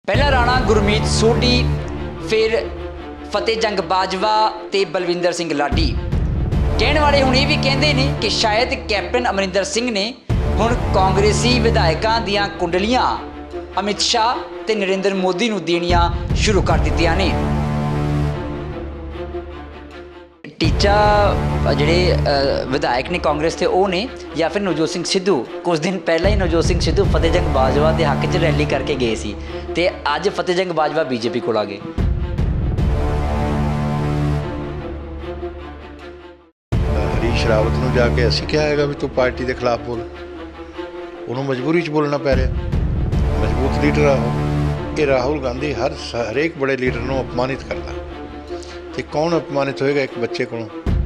पहला राणा गुरमीत सोढी, फिर फतेह जंग बाजवा ते बलविंदर सिंह लाडी। कहने वाले हुण ये भी कहते हैं कि शायद कैप्टन अमरिंदर सिंह ने हुण कांग्रेसी विधायकों दीआं कुंडलियां अमित शाह ते नरेंद्र मोदी नूं देणियां शुरू कर दित्तियां ने। टीचा जिहड़े विधायक ने कांग्रेस के वो ने या फिर नवजोत सिंह सिद्धू, कुछ दिन पहले ही नवजोत सिंह सिद्धू फतेह जंग बाजवा के हक च रैली करके गए सी ते अज फतेह जंग बाजवा बीजेपी कोल आ गए। हरीश रावत नूं जाके असीं कहा हैगा भी तू पार्टी के खिलाफ बोल, उन्होंने मजबूरी च बोलना पै रहा। मजबूत लीडर आ ये राहुल गांधी हरेक बड़े लीडर नूं अपमानित करता ते कौन अपमानित होएगा एक बच्चे को।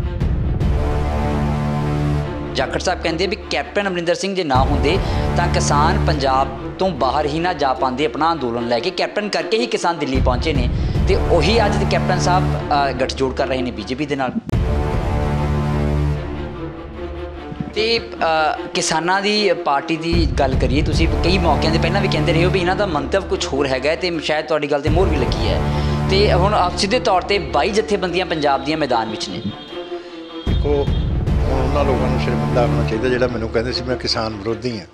जाखड़ साहब कहते भी कैप्टन अमरिंदर सिंह जे ना होंदे तां किसान पंजाब तो बाहर ही ना जा पाते अपना अंदोलन लैके। कैप्टन करके ही किसान दिल्ली पहुंचे ने ते उही अज कैप्टन साहब गठजोड़ कर रहे हैं बीजेपी दे नाल। ते किसानां दी पार्टी की गल करिए, तुसीं कई मौकों से पहलां भी कहते रहे हो भी इन्हां दा मंतव कुछ होर हैगा ते शायद तुहाडी गल ते मोहर भी लगी है। तो हुण सीधे तौर पर 22 जथेबंदियां पंजाब दियां मैदान विच ने। देखो उन्होंने लोगों को शर्मिंदा होना चाहिए जो मैंने कहते सी मैं किसान विरोधी हाँ।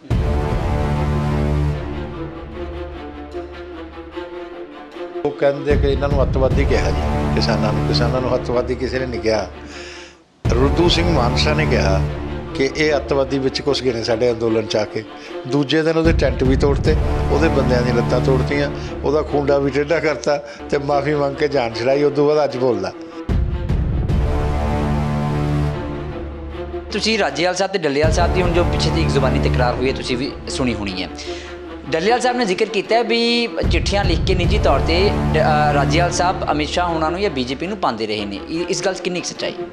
वो कहते कि इन्हों अतवादी कहा जी, किसानों अतवादी किसी ने नहीं कहा। रुद्धू सिंह मानसा ने कहा कि ये अतवादी विच घुस गए साडे अंदोलन च आके। दूजे दिन वो टेंट भी तोड़ते, वो बंदियां दी लत्तां तोड़तियां, वो खूंडा भी टेढ़ा करता तो माफ़ी मंग के जान छड़ाई। उदों बाद अज बोलदा। तुसीं राजेवाल साहब ते डल्लेवाल साहब की हुण जो पिछे एक जुबानी तकरार हुई है तुसीं भी सुनी होनी है। डल्लेवाल साहब ने जिक्र किया भी चिट्ठियां लिख के निजी तौर पर राजेवाल साहब अमित शाह होना या बीजेपी नूं पांदे रहे ने, इस गल कितनी सच्चाई?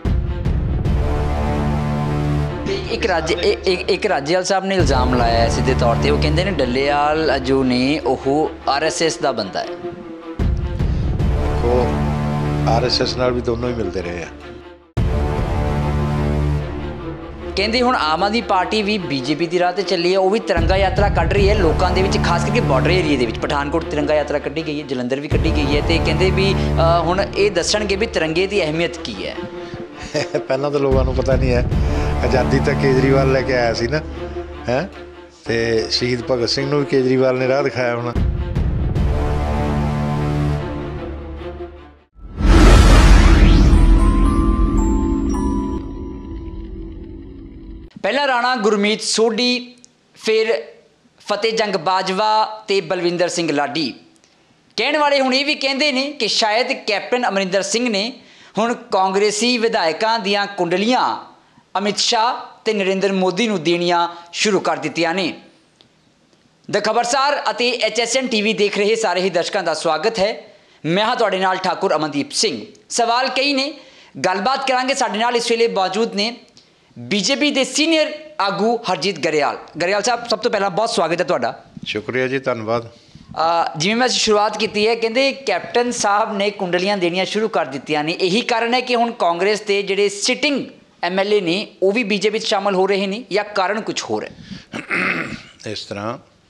एक राजेवाल साहब ने इल्ज़ाम लाया है सीधे तौर पर, वो कहते हैं डल्लेवाल जो ने RSS का बंदा है। देखो RSS नाल भी दोनों ही मिलते रहे हैं। कहते हुण आम आदमी पार्टी भी बीजेपी की राह पर चली है, वो भी तिरंगा यात्रा कढ़ रही है लोगों के खास करके बॉर्डर एरिए के पठानकोट तिरंगा यात्रा कढ़ी गई है, जलंधर भी कढ़ी गई है। तो कहते भी हुण ये दसणगे भी तिरंगे की अहमियत की है। पहला तो लोगों को पता नहीं है, आज़ादी तक केजरीवाल लेके आया सी ना है, तो शहीद भगत सिंह नूं भी केजरीवाल ने राह दिखाया होना। पहला राणा गुरमीत सोढी, फिर फतेह जंग बाजवा ते बलविंदर सिंह लाडी। कहने वाले हुण ये भी कहते हैं कि शायद कैप्टन अमरिंदर सिंह ने हुण कांग्रेसी विधायकों दीआं कुंडलियां अमित शाह ते नरेंद्र मोदी नूं देणियां शुरू कर दित्तियां ने। द खबरसार अते HSN TV देख रहे सारे ही दर्शकों का स्वागत है। मैं हाँ तुहाडे नाल ठाकुर अमनदीप सिंह। सवाल कई ने, गलबात करांगे। साडे नाल इस वेले मौजूद ने बीजेपी के सीनियर आगू हरजीत गरेवाल। गरेवाल साहब सब तो पहला बहुत स्वागत है तुहाडा। शुक्रिया जी, धन्यवाद। जिवें मैं शुरुआत की है, कहते कैप्टन साहब ने कुंडलियां देनियां शुरू कर दित्तियां ने, यही कारण है कि हुण कांग्रेस के जिहड़े सिटिंग MLA ने वो भी बीजेपी शामिल हो रहे हैं या कारण कुछ होर है? इस तरह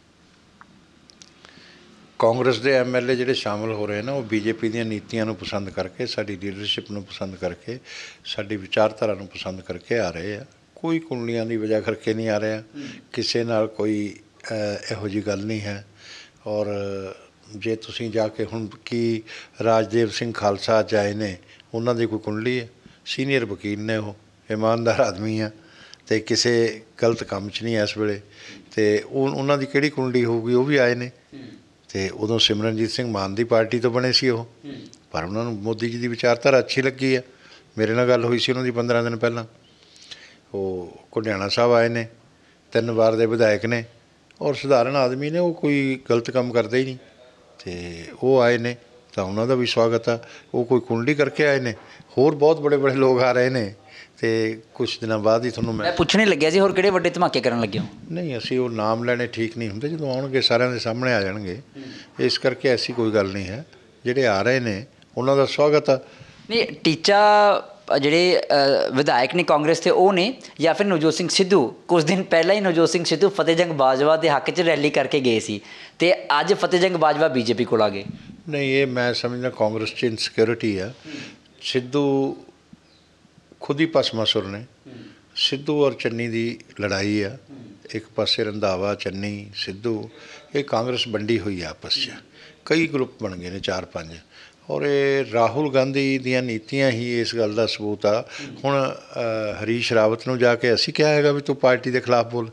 कांग्रेस के MLA जिहड़े शामिल हो रहे हैं ना, वो बीजेपी दी नीतियां नूं पसंद करके, साडी लीडरशिप नूं पसंद करके, साडी विचारधारा नूं पसंद करके आ रहे हैं। कोई कुंडलियां की वजह करके नहीं आ रहा, किसी नाल कोई इहो जी गल नहीं है। और जे तुसीं जाके हुण की राजदेव सिंह खालसा अज आए ने, उन्हां दी कोई कुंडली है? सीनियर वकील ने, वो ईमानदार आदमी आ ते किसी गलत काम च नहीं है इस वेले, तो उन्हां दी किहड़ी कुंडली होगी? वो भी आए ने ते उदों सिमरनजीत सिंह मान की पार्टी तो बने सी, पर उन्होंने मोदी जी की विचारधारा अच्छी लगी है। मेरे नाल गल हुई सी उन्होंने 15 दिन पहला। वो घुडियाणा साहब आए ने, 3 बार के विधायक ने और सधारण आदमी ने, वो कोई गलत काम करते ही नहीं, तो वो आए ने तो उन्हों का भी स्वागत है। वो कोई कुंडली करके आए ने, होर बहुत बड़े बड़े लोग आ रहे हैं। तो कुछ दिनों बाद ही थोड़ा मैं पूछने लग्या सी होर किहड़े वड्डे धमाके करन लगे हो? नहीं, असी वो नाम लेने ठीक नहीं होंगे, जो आउणगे सारिਆਂ ਦੇ सामने आ जाएंगे। इस करके ऐसी कोई गल नहीं है। जिहड़े आ रहे हैं उन्हों का स्वागत है। नहीं, टीचा ਜਿਹੜੇ ਵਿਧਾਇਕ ਨੇ ਕਾਂਗਰਸ ਦੇ ਉਹ ਨੇ ਜਾਂ ਫਿਰ ਨਵਜੋਤ ਸਿੰਘ ਸਿੱਧੂ? ਕੁਝ ਦਿਨ ਪਹਿਲਾਂ ਹੀ ਨਵਜੋਤ ਸਿੰਘ ਸਿੱਧੂ ਫਤਿਹ ਜੰਗ ਬਾਜਵਾ ਦੇ ਹੱਕ 'ਚ ਰੈਲੀ ਕਰਕੇ ਗਏ ਸੀ ਅਤੇ ਅੱਜ ਫਤਿਹ ਜੰਗ ਬਾਜਵਾ ਬੀਜੇਪੀ ਕੋਲ ਆ ਗਏ। ਨਹੀਂ, ਇਹ ਮੈਂ ਸਮਝਦਾ ਕਾਂਗਰਸ 'ਚ ਇਨਸਿਕਿਉਰਿਟੀ ਆ। ਸਿੱਧੂ ਖੁਦ ਹੀ ਭਸਮਾਸੁਰ ਨੇ। ਸਿੱਧੂ ਔਰ ਚੰਨੀ ਦੀ ਲੜਾਈ ਆ। ਇੱਕ ਪਾਸੇ ਰੰਧਾਵਾ, ਚੰਨੀ, ਸਿੱਧੂ, ਇਹ ਕਾਂਗਰਸ ਵੰਡੀ ਹੋਈ ਆ ਆਪਸ 'ਚ। ਕਈ ਗਰੁੱਪ ਬਣ ਗਏ ਨੇ 4-5, ਔਰ ਇਹ ਰਾਹੁਲ ਗਾਂਧੀ ਦੀਆਂ ਨੀਤੀਆਂ ਹੀ ਇਸ ਗੱਲ ਦਾ ਸਬੂਤ ਆ। ਹੁਣ ਹਰੀਸ਼ ਰਾਵਤ ਨੂੰ ਜਾ ਕੇ ਅਸੀਂ ਕਿਹਾ ਹੈਗਾ ਵੀ ਤੂੰ ਪਾਰਟੀ ਦੇ ਖਿਲਾਫ ਬੋਲ,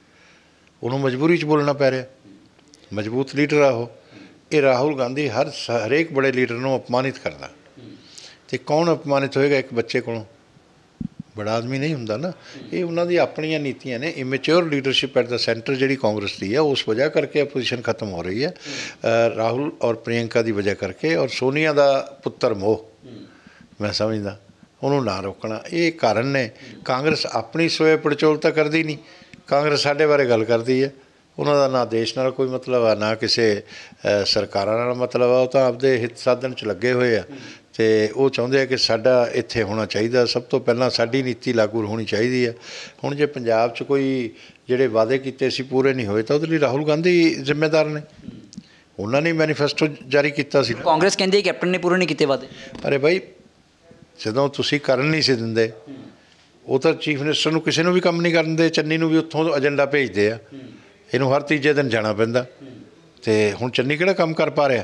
ਉਹਨੂੰ ਮਜਬੂਰੀ 'ਚ ਬੋਲਣਾ ਪੈ ਰਿਹਾ। ਮਜ਼ਬੂਤ ਲੀਡਰ ਆ ਉਹ। ਇਹ ਰਾਹੁਲ ਗਾਂਧੀ ਹਰੇਕ ਬੜੇ ਲੀਡਰ ਨੂੰ ਅਪਮਾਨਿਤ ਕਰਦਾ। ਅਤੇ ਕੌਣ ਅਪਮਾਨਿਤ ਹੋਏਗਾ? ਇੱਕ ਬੱਚੇ ਕੋਲੋਂ। ਬੜਾ ਆਦਮੀ ਨਹੀਂ ਹੁੰਦਾ ਨਾ। ਇਹ ਉਹਨਾਂ ਦੀ ਆਪਣੀਆਂ ਨੀਤੀਆਂ ਨੇ। ਇਮੈਚਿਓਰ ਲੀਡਰਸ਼ਿਪ ਐਟ ਦਾ ਸੈਂਟਰ ਜਿਹੜੀ ਕਾਂਗਰਸ ਦੀ ਹੈ, ਉਸ ਵਜ੍ਹਾ ਕਰਕੇ ਅਪੋਜੀਸ਼ਨ ਖਤਮ ਹੋ ਰਹੀ ਹੈ। ਰਾਹੁਲ ਔਰ ਪ੍ਰਿਯੰਕਾ ਦੀ ਵਜ੍ਹਾ ਕਰਕੇ, ਔਰ ਸੋਨੀਆ ਦਾ ਪੁੱਤਰ ਮੋਹ, ਮੈਂ ਸਮਝਦਾ ਉਹਨੂੰ ਨਾ ਰੋਕਣਾ। ਇਹ ਕਾਰਨ ਨੇ। ਕਾਂਗਰਸ ਆਪਣੀ ਸਵੈ ਪੜਚੋਲ ਤਾਂ ਕਰਦੀ ਨਹੀਂ। ਕਾਂਗਰਸ ਸਾਡੇ ਬਾਰੇ ਗੱਲ ਕਰਦੀ ਹੈ। ਉਹਨਾਂ ਦਾ ਨਾ ਦੇਸ਼ ਨਾਲ ਕੋਈ ਮਤਲਬ ਆ, ਨਾ ਕਿਸੇ ਸਰਕਾਰਾਂ ਨਾਲ ਮਤਲਬ ਆ। ਉਹ ਤਾਂ ਆਪਦੇ ਹਿੱਤ ਸਾਧਨ 'ਚ ਲੱਗੇ ਹੋਏ ਆ ਅਤੇ ਉਹ ਚਾਹੁੰਦੇ ਆ ਕਿ ਸਾਡਾ ਇੱਥੇ ਹੋਣਾ ਚਾਹੀਦਾ। ਸਭ ਤੋਂ ਪਹਿਲਾਂ ਸਾਡੀ ਨੀਤੀ ਲਾਗੂ ਹੋਣੀ ਚਾਹੀਦੀ ਆ। ਹੁਣ ਜੇ ਪੰਜਾਬ 'ਚ ਕੋਈ ਜਿਹੜੇ ਵਾਅਦੇ ਕੀਤੇ ਸੀ ਪੂਰੇ ਨਹੀਂ ਹੋਏ ਤਾਂ ਉਹਦੇ ਲਈ ਰਾਹੁਲ ਗਾਂਧੀ ਜ਼ਿੰਮੇਦਾਰ ਨੇ। ਉਹਨਾਂ ਨੇ ਮੈਨੀਫੈਸਟੋ ਜਾਰੀ ਕੀਤਾ ਸੀ। ਕਾਂਗਰਸ ਕਹਿੰਦੀ ਕੈਪਟਨ ਨੇ ਪੂਰੇ ਨਹੀਂ ਕੀਤੇ ਵਾਅਦੇ। ਅਰੇ ਭਾਈ, ਜਦੋਂ ਤੁਸੀਂ ਕਰਨ ਨਹੀਂ ਸੀ ਦਿੰਦੇ, ਉਹ ਤਾਂ ਚੀਫ ਮਿਨਿਸਟਰ ਨੂੰ ਕਿਸੇ ਨੂੰ ਵੀ ਕੰਮ ਨਹੀਂ ਕਰਨ ਦੇ। ਚੰਨੀ ਨੂੰ ਵੀ ਉੱਥੋਂ ਏਜੰਡਾ ਭੇਜਦੇ ਆ। ਇਹਨੂੰ ਹਰ ਤੀਜੇ ਦਿਨ ਜਾਣਾ ਪੈਂਦਾ। ਅਤੇ ਹੁਣ ਚੰਨੀ ਕਿਹੜਾ ਕੰਮ ਕਰ ਪਾ ਰਿਹਾ?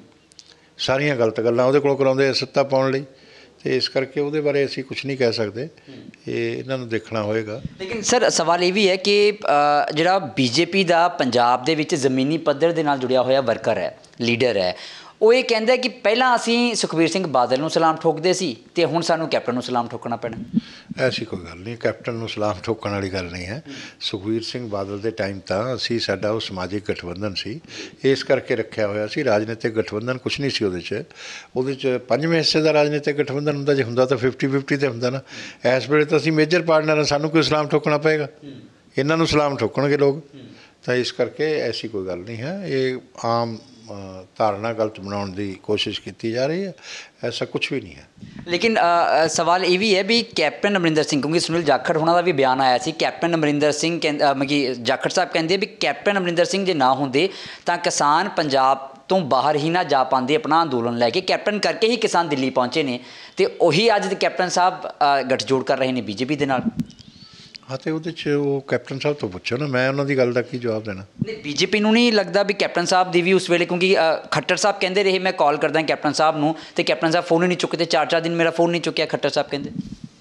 ਸਾਰੀਆਂ ਗਲਤ ਗੱਲਾਂ ਉਹਦੇ ਕੋਲ ਕਰਾਉਂਦੇ ਆ ਸੱਤਾ ਪਾਉਣ ਲਈ। ਅਤੇ ਇਸ ਕਰਕੇ ਉਹਦੇ ਬਾਰੇ ਅਸੀਂ ਕੁਛ ਨਹੀਂ ਕਹਿ ਸਕਦੇ। ਇਹ ਇਹਨਾਂ ਨੂੰ ਦੇਖਣਾ ਹੋਏਗਾ। ਲੇਕਿਨ ਸਰ, ਸਵਾਲ ਇਹ ਵੀ ਹੈ ਕਿ ਜਿਹੜਾ ਬੀਜੇਪੀ ਦਾ ਪੰਜਾਬ ਦੇ ਵਿੱਚ ਜ਼ਮੀਨੀ ਪੱਧਰ ਦੇ ਨਾਲ ਜੁੜਿਆ ਹੋਇਆ ਵਰਕਰ ਹੈ, ਲੀਡਰ ਹੈ, ਉਹ ਇਹ ਕਹਿੰਦਾ ਕਿ ਪਹਿਲਾਂ ਅਸੀਂ ਸੁਖਬੀਰ ਸਿੰਘ ਬਾਦਲ ਨੂੰ ਸਲਾਮ ਠੋਕਦੇ ਸੀ ਅਤੇ ਹੁਣ ਸਾਨੂੰ ਕੈਪਟਨ ਨੂੰ ਸਲਾਮ ਠੋਕਣਾ ਪੈਣਾ। ਐਸੀ ਕੋਈ ਗੱਲ ਨਹੀਂ। ਕੈਪਟਨ ਨੂੰ ਸਲਾਮ ਠੋਕਣ ਵਾਲੀ ਗੱਲ ਨਹੀਂ ਹੈ। ਸੁਖਬੀਰ ਸਿੰਘ ਬਾਦਲ ਦੇ ਟਾਈਮ ਤਾਂ ਸਾਡਾ ਉਹ ਸਮਾਜਿਕ ਗਠਬੰਧਨ ਸੀ, ਇਸ ਕਰਕੇ ਰੱਖਿਆ ਹੋਇਆ ਸੀ। ਰਾਜਨੀਤਿਕ ਗਠਬੰਧਨ ਕੁਛ ਨਹੀਂ ਸੀ ਉਹਦੇ 'ਚ 5ਵੇਂ ਹਿੱਸੇ ਦਾ ਰਾਜਨੀਤਿਕ ਗਠਬੰਧਨ ਹੁੰਦਾ। ਜੇ ਹੁੰਦਾ ਤਾਂ 50-50 'ਤੇ ਹੁੰਦਾ ਨਾ। ਇਸ ਵੇਲੇ ਤਾਂ ਅਸੀਂ ਮੇਜਰ ਪਾਰਟਨਰ ਹਾਂ, ਸਾਨੂੰ ਕੋਈ ਸਲਾਮ ਠੋਕਣਾ ਪਏਗਾ? ਇਹਨਾਂ ਨੂੰ ਸਲਾਮ ਠੋਕਣਗੇ ਲੋਕ। ਤਾਂ ਇਸ ਕਰਕੇ ਐਸੀ ਕੋਈ ਗੱਲ ਨਹੀਂ ਹੈ। ਇਹ ਆਮ ਧਾਰਨਾ ਗਲਤ ਬਣਾਉਣ ਦੀ ਕੋਸ਼ਿਸ਼ ਕੀਤੀ ਜਾ ਰਹੀ ਹੈ। ਐਸਾ ਕੁਛ ਵੀ ਨਹੀਂ ਹੈ। ਲੇਕਿਨ ਸਵਾਲ ਇਹ ਵੀ ਹੈ ਵੀ ਕੈਪਟਨ ਅਮਰਿੰਦਰ ਸਿੰਘ, ਕਿਉਂਕਿ ਸੁਨੀਲ ਜਾਖੜ ਹੋਣਾ ਦਾ ਵੀ ਬਿਆਨ ਆਇਆ ਸੀ, ਕੈਪਟਨ ਅਮਰਿੰਦਰ ਸਿੰਘ ਜਾਖੜ ਸਾਹਿਬ ਕਹਿੰਦੇ ਵੀ ਕੈਪਟਨ ਅਮਰਿੰਦਰ ਸਿੰਘ ਜੇ ਨਾ ਹੁੰਦੇ ਤਾਂ ਕਿਸਾਨ ਪੰਜਾਬ ਤੋਂ ਬਾਹਰ ਹੀ ਨਾ ਜਾ ਪਾਉਂਦੇ ਆਪਣਾ ਅੰਦੋਲਨ ਲੈ ਕੇ। ਕੈਪਟਨ ਕਰਕੇ ਹੀ ਕਿਸਾਨ ਦਿੱਲੀ ਪਹੁੰਚੇ ਨੇ ਅਤੇ ਉਹੀ ਅੱਜ ਦੇ ਕੈਪਟਨ ਸਾਹਿਬ ਗੱਠਜੋੜ ਕਰ ਰਹੇ ਨੇ ਬੀਜੇਪੀ ਦੇ ਨਾਲ। ਹਾਂ, ਅਤੇ ਉਹਦੇ 'ਚ ਉਹ ਕੈਪਟਨ ਸਾਹਿਬ ਤੋਂ ਪੁੱਛੋ ਨਾ, ਮੈਂ ਉਹਨਾਂ ਦੀ ਗੱਲ ਦਾ ਕੀ ਜਵਾਬ ਦੇਣਾ। ਨਹੀਂ, ਬੀਜੇਪੀ ਨੂੰ ਨਹੀਂ ਲੱਗਦਾ ਵੀ ਕੈਪਟਨ ਸਾਹਿਬ ਦੀ ਵੀ ਉਸ ਵੇਲੇ, ਕਿਉਂਕਿ ਖੱਟਰ ਸਾਹਿਬ ਕਹਿੰਦੇ ਰਹੇ ਮੈਂ ਕਾਲ ਕਰਦਾ ਕੈਪਟਨ ਸਾਹਿਬ ਨੂੰ ਅਤੇ ਕੈਪਟਨ ਸਾਹਿਬ ਫੋਨ ਹੀ ਨਹੀਂ ਚੁੱਕਦੇ। 4-4 ਦਿਨ ਮੇਰਾ ਫੋਨ ਨਹੀਂ ਚੁੱਕਿਆ ਖੱਟਰ ਸਾਹਿਬ ਕਹਿੰਦੇ।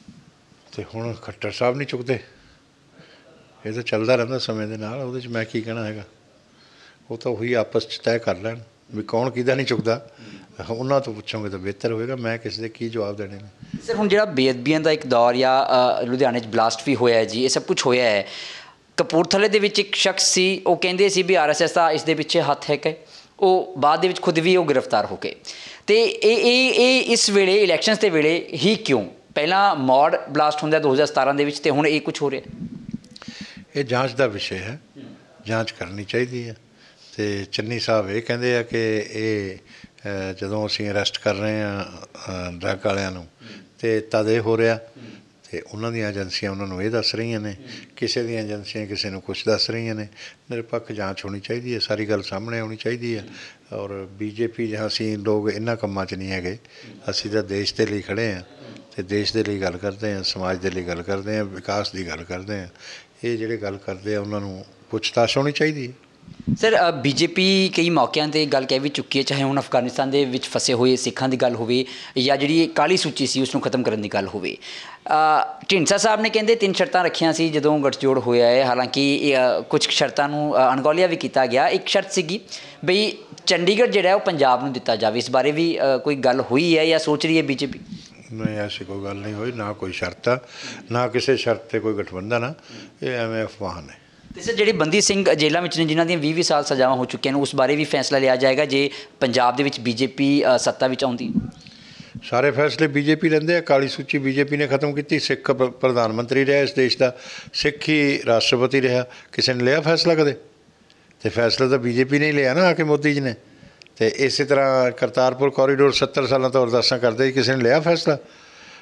ਅਤੇ ਹੁਣ ਖੱਟਰ ਸਾਹਿਬ ਨਹੀਂ ਚੁੱਕਦੇ। ਇਹ ਤਾਂ ਚੱਲਦਾ ਰਹਿੰਦਾ ਸਮੇਂ ਦੇ ਨਾਲ। ਉਹਦੇ 'ਚ ਮੈਂ ਕੀ ਕਹਿਣਾ ਹੈਗਾ। ਉਹ ਤਾਂ ਉਹੀ ਆਪਸ 'ਚ ਤੈਅ ਕਰ ਲੈਣ ਵੀ ਕੌਣ ਕਿਹਦਾ ਨਹੀਂ ਚੁੱਕਦਾ। ਉਹਨਾਂ ਤੋਂ ਪੁੱਛੋਗੇ ਤਾਂ ਬਿਹਤਰ ਹੋਏਗਾ। ਮੈਂ ਕਿਸੇ ਦੇ ਕੀ ਜਵਾਬ ਦੇਣੇ ਨੇ। ਸਰ, ਹੁਣ ਜਿਹੜਾ ਬੇਅਦਬੀਆਂ ਦਾ ਇੱਕ ਦੌਰ ਜਾਂ ਲੁਧਿਆਣੇ 'ਚ ਬਲਾਸਟ ਵੀ ਹੋਇਆ ਜੀ, ਇਹ ਸਭ ਕੁਛ ਹੋਇਆ ਹੈ। ਕਪੂਰਥਲੇ ਦੇ ਵਿੱਚ ਇੱਕ ਸ਼ਖਸ ਸੀ, ਉਹ ਕਹਿੰਦੇ ਸੀ ਵੀ RSS ਦਾ ਇਸ ਦੇ ਪਿੱਛੇ ਹੱਥ ਹੈ ਕਿ ਉਹ ਬਾਅਦ ਦੇ ਵਿੱਚ ਖੁਦ ਵੀ ਉਹ ਗ੍ਰਿਫਤਾਰ ਹੋ ਗਏ। ਅਤੇ ਇਹ ਇਸ ਵੇਲੇ ਇਲੈਕਸ਼ਨਸ ਦੇ ਵੇਲੇ ਹੀ ਕਿਉਂ? ਪਹਿਲਾਂ ਮੌੜ ਬਲਾਸਟ ਹੁੰਦਾ 2017 ਦੇ ਵਿੱਚ ਅਤੇ ਹੁਣ ਇਹ ਕੁਛ ਹੋ ਰਿਹਾ। ਇਹ ਜਾਂਚ ਦਾ ਵਿਸ਼ੇ ਹੈ। ਜਾਂਚ ਕਰਨੀ ਚਾਹੀਦੀ ਹੈ। ਅਤੇ ਚੰਨੀ ਸਾਹਿਬ ਇਹ ਕਹਿੰਦੇ ਆ ਕਿ ਇਹ ਜਦੋਂ ਅਸੀਂ ਅਰੈਸਟ ਕਰ ਰਹੇ ਹਾਂ ਡਰੱਗ ਵਾਲਿਆਂ ਨੂੰ ਅਤੇ ਤਦ ਇਹ ਹੋ ਰਿਹਾ। ਅਤੇ ਉਹਨਾਂ ਦੀਆਂ ਏਜੰਸੀਆਂ ਉਹਨਾਂ ਨੂੰ ਇਹ ਦੱਸ ਰਹੀਆਂ ਨੇ, ਕਿਸੇ ਦੀਆਂ ਏਜੰਸੀਆਂ ਕਿਸੇ ਨੂੰ ਕੁਛ ਦੱਸ ਰਹੀਆਂ ਨੇ। ਨਿਰਪੱਖ ਜਾਂਚ ਹੋਣੀ ਚਾਹੀਦੀ ਹੈ। ਸਾਰੀ ਗੱਲ ਸਾਹਮਣੇ ਆਉਣੀ ਚਾਹੀਦੀ ਹੈ। ਔਰ ਬੀਜੇਪੀ ਜਾਂ ਅਸੀਂ ਲੋਕ ਇਹਨਾਂ ਕੰਮਾਂ 'ਚ ਨਹੀਂ ਹੈਗੇ। ਅਸੀਂ ਤਾਂ ਦੇਸ਼ ਦੇ ਲਈ ਖੜ੍ਹੇ ਹਾਂ ਅਤੇ ਦੇਸ਼ ਦੇ ਲਈ ਗੱਲ ਕਰਦੇ ਹਾਂ, ਸਮਾਜ ਦੇ ਲਈ ਗੱਲ ਕਰਦੇ ਹਾਂ, ਵਿਕਾਸ ਦੀ ਗੱਲ ਕਰਦੇ ਹਾਂ। ਇਹ ਜਿਹੜੇ ਗੱਲ ਕਰਦੇ ਆ ਉਹਨਾਂ ਨੂੰ ਪੁੱਛਤਾਛ ਹੋਣੀ ਚਾਹੀਦੀ ਹੈ। ਸਰ, ਬੀਜੇਪੀ ਕਈ ਮੌਕਿਆਂ 'ਤੇ ਗੱਲ ਕਹਿ ਵੀ ਚੁੱਕੀ ਹੈ, ਚਾਹੇ ਹੁਣ ਅਫਗਾਨਿਸਤਾਨ ਦੇ ਵਿੱਚ ਫਸੇ ਹੋਏ ਸਿੱਖਾਂ ਦੀ ਗੱਲ ਹੋਵੇ ਜਾਂ ਜਿਹੜੀ ਕਾਲੀ ਸੂਚੀ ਸੀ ਉਸ ਨੂੰ ਖਤਮ ਕਰਨ ਦੀ ਗੱਲ ਹੋਵੇ। ਢੀਂਡਸਾ ਸਾਹਿਬ ਨੇ ਕਹਿੰਦੇ 3 ਸ਼ਰਤਾਂ ਰੱਖੀਆਂ ਸੀ ਜਦੋਂ ਗੱਠਜੋੜ ਹੋਇਆ ਹੈ। ਹਾਲਾਂਕਿ ਕੁਝ ਸ਼ਰਤਾਂ ਨੂੰ ਅਣਗੌਲਿਆ ਵੀ ਕੀਤਾ ਗਿਆ। ਇੱਕ ਸ਼ਰਤ ਸੀਗੀ ਬਈ ਚੰਡੀਗੜ੍ਹ ਜਿਹੜਾ ਉਹ ਪੰਜਾਬ ਨੂੰ ਦਿੱਤਾ ਜਾਵੇ। ਇਸ ਬਾਰੇ ਵੀ ਕੋਈ ਗੱਲ ਹੋਈ ਹੈ ਜਾਂ ਸੋਚ ਰਹੀ ਹੈ ਬੀਜੇਪੀ? ਨਹੀਂ, ਐਸੀ ਕੋਈ ਗੱਲ ਨਹੀਂ ਹੋਈ। ਨਾ ਕੋਈ ਸ਼ਰਤ ਆ, ਨਾ ਕਿਸੇ ਸ਼ਰਤ 'ਤੇ ਕੋਈ ਗਠਬੰਧਨ ਆ। ਇਹ ਐਵੇਂ ਅਫਵਾਹ ਨੇ। ਅਤੇ ਸਰ, ਜਿਹੜੇ ਬੰਦੀ ਸਿੰਘ ਜੇਲ੍ਹਾਂ ਵਿੱਚ ਨੇ ਜਿਨ੍ਹਾਂ ਦੀਆਂ 20-20 ਸਾਲ ਸਜ਼ਾਵਾਂ ਹੋ ਚੁੱਕੀਆਂ ਨੇ, ਉਸ ਬਾਰੇ ਵੀ ਫੈਸਲਾ ਲਿਆ ਜਾਏਗਾ ਜੇ ਪੰਜਾਬ ਦੇ ਵਿੱਚ ਬੀਜੇਪੀ ਸੱਤਾ ਵਿੱਚ ਆਉਂਦੀ? ਸਾਰੇ ਫੈਸਲੇ ਬੀਜੇਪੀ ਲੈਂਦੇ ਆ। ਕਾਲੀ ਸੂਚੀ ਬੀਜੇਪੀ ਨੇ ਖਤਮ ਕੀਤੀ। ਸਿੱਖ ਪ੍ਰਧਾਨ ਮੰਤਰੀ ਰਿਹਾ ਇਸ ਦੇਸ਼ ਦਾ, ਸਿੱਖ ਹੀ ਰਾਸ਼ਟਰਪਤੀ ਰਿਹਾ। ਕਿਸੇ ਨੇ ਲਿਆ ਫੈਸਲਾ ਕਦੇ? ਅਤੇ ਫੈਸਲਾ ਤਾਂ ਬੀਜੇਪੀ ਨੇ ਹੀ ਲਿਆ ਨਾ ਆ ਕੇ ਮੋਦੀ ਜੀ ਨੇ। ਅਤੇ ਇਸੇ ਤਰ੍ਹਾਂ ਕਰਤਾਰਪੁਰ ਕੋਰੀਡੋਰ 70 ਸਾਲਾਂ ਤੋਂ ਅਰਦਾਸਾਂ ਕਰਦੇ ਸੀ, ਕਿਸੇ ਨੇ ਲਿਆ ਫੈਸਲਾ?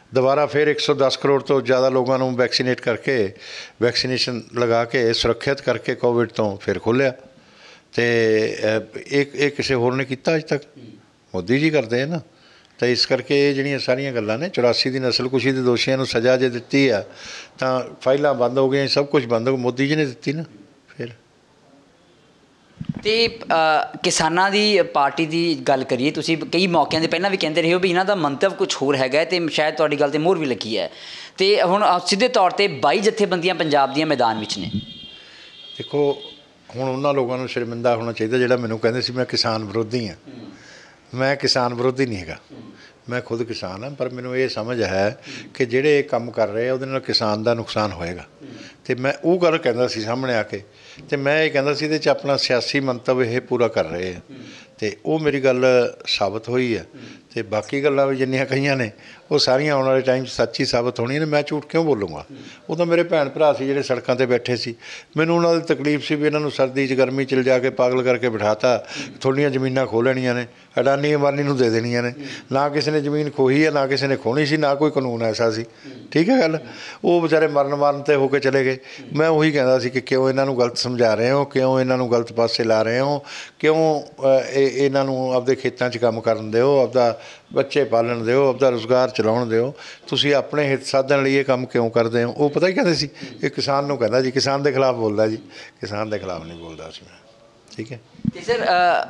ਦੁਬਾਰਾ ਫਿਰ 110 ਕਰੋੜ ਤੋਂ ਜ਼ਿਆਦਾ ਲੋਕਾਂ ਨੂੰ ਵੈਕਸੀਨੇਟ ਕਰਕੇ ਵੈਕਸੀਨੇਸ਼ਨ ਲਗਾ ਕੇ ਸੁਰੱਖਿਅਤ ਕਰਕੇ ਕੋਵਿਡ ਤੋਂ ਫਿਰ ਖੋਲ੍ਹਿਆ। ਅਤੇ ਇਹ ਕਿਸੇ ਹੋਰ ਨੇ ਕੀਤਾ ਅੱਜ ਤੱਕ, ਮੋਦੀ ਜੀ ਕਰਦੇ ਆ ਨਾ। ਤਾਂ ਇਸ ਕਰਕੇ ਇਹ ਜਿਹੜੀਆਂ ਸਾਰੀਆਂ ਗੱਲਾਂ ਨੇ, 84 ਦੀ ਨਸਲਕੁਸ਼ੀ ਦੇ ਦੋਸ਼ੀਆਂ ਨੂੰ ਸਜ਼ਾ ਜੇ ਦਿੱਤੀ ਆ ਤਾਂ ਫਾਈਲਾਂ ਬੰਦ ਹੋ ਗਈਆਂ, ਸਭ ਕੁਝ ਬੰਦ ਹੋ, ਮੋਦੀ ਜੀ ਨੇ ਦਿੱਤੀ ਨਾ। ਫਿਰ ਤੇ ਕਿਸਾਨਾਂ ਦੀ ਪਾਰਟੀ ਦੀ ਗੱਲ ਕਰੀਏ, ਤੁਸੀਂ ਕਈ ਮੌਕਿਆਂ ਦੇ ਪਹਿਲਾਂ ਵੀ ਕਹਿੰਦੇ ਰਹੇ ਹੋ ਵੀ ਇਹਨਾਂ ਦਾ ਮੰਤਵ ਕੁਛ ਹੋਰ ਹੈਗਾ ਅਤੇ ਸ਼ਾਇਦ ਤੁਹਾਡੀ ਗੱਲ 'ਤੇ ਮੋਹਰ ਵੀ ਲੱਗੀ ਹੈ। ਅਤੇ ਹੁਣ ਸਿੱਧੇ ਤੌਰ 'ਤੇ 22 ਜਥੇਬੰਦੀਆਂ ਪੰਜਾਬ ਦੀਆਂ ਮੈਦਾਨ ਵਿੱਚ ਨੇ। ਦੇਖੋ ਹੁਣ ਉਹਨਾਂ ਲੋਕਾਂ ਨੂੰ ਸ਼ਰਮਿੰਦਾ ਹੋਣਾ ਚਾਹੀਦਾ ਜਿਹੜਾ ਮੈਨੂੰ ਕਹਿੰਦੇ ਸੀ ਮੈਂ ਕਿਸਾਨ ਵਿਰੋਧੀ ਹਾਂ। ਮੈਂ ਕਿਸਾਨ ਵਿਰੋਧੀ ਨਹੀਂ ਹੈਗਾ, ਮੈਂ ਖੁਦ ਕਿਸਾਨ ਹਾਂ। ਪਰ ਮੈਨੂੰ ਇਹ ਸਮਝ ਹੈ ਕਿ ਜਿਹੜੇ ਇਹ ਕੰਮ ਕਰ ਰਹੇ ਆ ਉਹਦੇ ਨਾਲ ਕਿਸਾਨ ਦਾ ਨੁਕਸਾਨ ਹੋਏਗਾ। ਅਤੇ ਮੈਂ ਉਹ ਗੱਲ ਕਹਿੰਦਾ ਸੀ ਸਾਹਮਣੇ ਆ ਕੇ, ਅਤੇ ਮੈਂ ਇਹ ਕਹਿੰਦਾ ਸੀ ਇਹਦੇ 'ਚ ਆਪਣਾ ਸਿਆਸੀ ਮੰਤਵ ਇਹ ਪੂਰਾ ਕਰ ਰਹੇ ਆ, ਅਤੇ ਉਹ ਮੇਰੀ ਗੱਲ ਸਾਬਤ ਹੋਈ ਹੈ। ਅਤੇ ਬਾਕੀ ਗੱਲਾਂ ਵੀ ਜਿੰਨੀਆਂ ਕਹੀਆਂ ਨੇ ਉਹ ਸਾਰੀਆਂ ਆਉਣ ਵਾਲੇ ਟਾਈਮ 'ਚ ਸੱਚੀ ਸਾਬਤ ਹੋਣੀਆਂ ਨੇ। ਮੈਂ ਝੂਠ ਕਿਉਂ ਬੋਲੂੰਗਾ? ਉਹ ਤਾਂ ਮੇਰੇ ਭੈਣ ਭਰਾ ਸੀ ਜਿਹੜੇ ਸੜਕਾਂ 'ਤੇ ਬੈਠੇ ਸੀ। ਮੈਨੂੰ ਉਹਨਾਂ ਦੀ ਤਕਲੀਫ ਸੀ ਵੀ ਇਹਨਾਂ ਨੂੰ ਸਰਦੀ 'ਚ ਗਰਮੀ 'ਚ ਲਿਜਾ ਕੇ ਪਾਗਲ ਕਰਕੇ ਬਿਠਾਤਾ, ਥੋੜ੍ਹੀਆਂ ਜ਼ਮੀਨਾਂ ਖੋਹ ਲੈਣੀਆਂ ਨੇ, ਅਡਾਨੀ ਅੰਬਾਨੀ ਨੂੰ ਦੇ ਦੇਣੀਆਂ ਨੇ। ਨਾ ਕਿਸੇ ਨੇ ਜ਼ਮੀਨ ਖੋਹੀ ਹੈ, ਨਾ ਕਿਸੇ ਨੇ ਖੋਹਣੀ ਸੀ, ਨਾ ਕੋਈ ਕਾਨੂੰਨ ਐਸਾ ਸੀ। ਠੀਕ ਹੈ ਗੱਲ। ਉਹ ਵਿਚਾਰੇ ਮਰਨ 'ਤੇ ਹੋ ਕੇ ਚਲੇ ਗਏ। ਮੈਂ ਉਹੀ ਕਹਿੰਦਾ ਸੀ ਕਿ ਕਿਉਂ ਇਹਨਾਂ ਨੂੰ ਗਲਤ ਸਮਝਾ ਰਹੇ ਹੋ, ਕਿਉਂ ਇਹਨਾਂ ਨੂੰ ਗਲਤ ਪਾਸੇ ਲਾ ਰਹੇ ਹੋ, ਕਿਉਂ ਇਹਨਾਂ ਨੂੰ ਆਪਦੇ ਖੇਤਾਂ 'ਚ ਕੰਮ ਕਰਨ ਦਿਓ, ਆਪਦਾ ਬੱਚੇ ਪਾਲਣ ਦਿਓ, ਆਪਦਾ ਰੁਜ਼ਗਾਰ ਚਲਾਉਣ ਦਿਓ। ਤੁਸੀਂ ਆਪਣੇ ਹਿੱਤ ਸਾਧਣ ਲਈ ਇਹ ਕੰਮ ਕਿਉਂ ਕਰਦੇ ਹੋ? ਉਹ ਪਤਾ ਹੀ ਕਹਿੰਦੇ ਸੀ, ਇਹ ਕਿਸਾਨ ਨੂੰ ਕਹਿੰਦਾ ਜੀ, ਕਿਸਾਨ ਦੇ ਖਿਲਾਫ ਬੋਲਦਾ ਜੀ, ਕਿਸਾਨ ਦੇ ਖਿਲਾਫ ਨਹੀਂ ਬੋਲਦਾ ਸੀ ਮੈਂ। ਠੀਕ ਹੈ। ਅਤੇ ਸਰ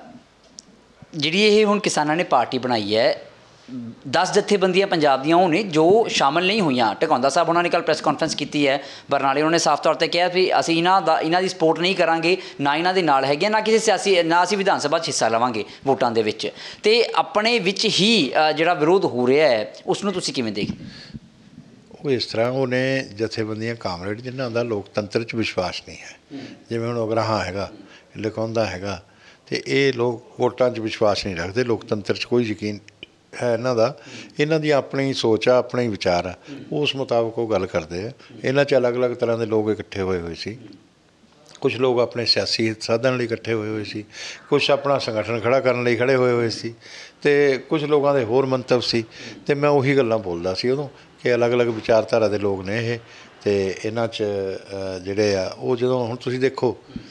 ਜਿਹੜੀ ਇਹ ਹੁਣ ਕਿਸਾਨਾਂ ਨੇ ਪਾਰਟੀ ਬਣਾਈ ਹੈ, 10 ਜਥੇਬੰਦੀਆਂ ਪੰਜਾਬ ਦੀਆਂ ਉਹ ਨੇ ਜੋ ਸ਼ਾਮਲ ਨਹੀਂ ਹੋਈਆਂ। ਢਕੌਂਦਾ ਸਾਹਿਬ ਉਹਨਾਂ ਨੇ ਕੱਲ੍ਹ ਪ੍ਰੈਸ ਕਾਨਫਰੰਸ ਕੀਤੀ ਹੈ ਬਰਨਾਲੇ, ਉਹਨਾਂ ਨੇ ਸਾਫ਼ ਤੌਰ 'ਤੇ ਕਿਹਾ ਵੀ ਅਸੀਂ ਇਹਨਾਂ ਦੀ ਸਪੋਰਟ ਨਹੀਂ ਕਰਾਂਗੇ, ਨਾ ਇਹਨਾਂ ਦੇ ਨਾਲ ਹੈਗੇ, ਨਾ ਕਿਸੇ ਸਿਆਸੀ, ਨਾ ਅਸੀਂ ਵਿਧਾਨ ਸਭਾ 'ਚ ਹਿੱਸਾ ਲਵਾਂਗੇ ਵੋਟਾਂ ਦੇ ਵਿੱਚ। ਅਤੇ ਆਪਣੇ ਵਿੱਚ ਹੀ ਜਿਹੜਾ ਵਿਰੋਧ ਹੋ ਰਿਹਾ ਹੈ ਉਸ ਨੂੰ ਤੁਸੀਂ ਕਿਵੇਂ ਦੇਖਦੇ? ਉਹ ਇਸ ਤਰ੍ਹਾਂ ਉਹ ਨੇ ਜਥੇਬੰਦੀਆਂ ਕਾਮਰੇਡ ਜਿਨ੍ਹਾਂ ਦਾ ਲੋਕਤੰਤਰ 'ਚ ਵਿਸ਼ਵਾਸ ਨਹੀਂ ਹੈ। ਜਿਵੇਂ ਹੁਣ ਉਗਰਾਹਾਂ ਹੈਗਾ, ਲਖੌਂਦਾ ਹੈਗਾ, ਅਤੇ ਇਹ ਲੋਕ ਵੋਟਾਂ 'ਚ ਵਿਸ਼ਵਾਸ ਨਹੀਂ ਰੱਖਦੇ, ਲੋਕਤੰਤਰ 'ਚ ਕੋਈ ਯਕੀਨ ਹੈ ਇਹਨਾਂ ਦਾ। ਇਹਨਾਂ ਦੀ ਆਪਣੀ ਸੋਚ ਆ, ਆਪਣੇ ਵਿਚਾਰ ਆ, ਉਸ ਮੁਤਾਬਕ ਉਹ ਗੱਲ ਕਰਦੇ ਆ। ਇਹਨਾਂ 'ਚ ਅਲੱਗ-ਅਲੱਗ ਤਰ੍ਹਾਂ ਦੇ ਲੋਕ ਇਕੱਠੇ ਹੋਏ ਸੀ। ਕੁਛ ਲੋਕ ਆਪਣੇ ਸਿਆਸੀ ਹਿੱਤ ਸਾਧਣ ਲਈ ਇਕੱਠੇ ਹੋਏ ਸੀ, ਕੁਛ ਆਪਣਾ ਸੰਗਠਨ ਖੜ੍ਹਾ ਕਰਨ ਲਈ ਖੜ੍ਹੇ ਹੋਏ ਸੀ, ਅਤੇ ਕੁਛ ਲੋਕਾਂ ਦੇ ਹੋਰ ਮੰਤਵ ਸੀ। ਅਤੇ ਮੈਂ ਉਹੀ ਗੱਲਾਂ ਬੋਲਦਾ ਸੀ ਉਦੋਂ ਕਿ ਅਲੱਗ-ਅਲੱਗ ਵਿਚਾਰਧਾਰਾ ਦੇ ਲੋਕ ਨੇ ਇਹ। ਅਤੇ ਇਹਨਾਂ 'ਚ ਜਿਹੜੇ ਆ ਉਹ ਜਦੋਂ ਹੁਣ ਤੁਸੀਂ ਦੇਖੋ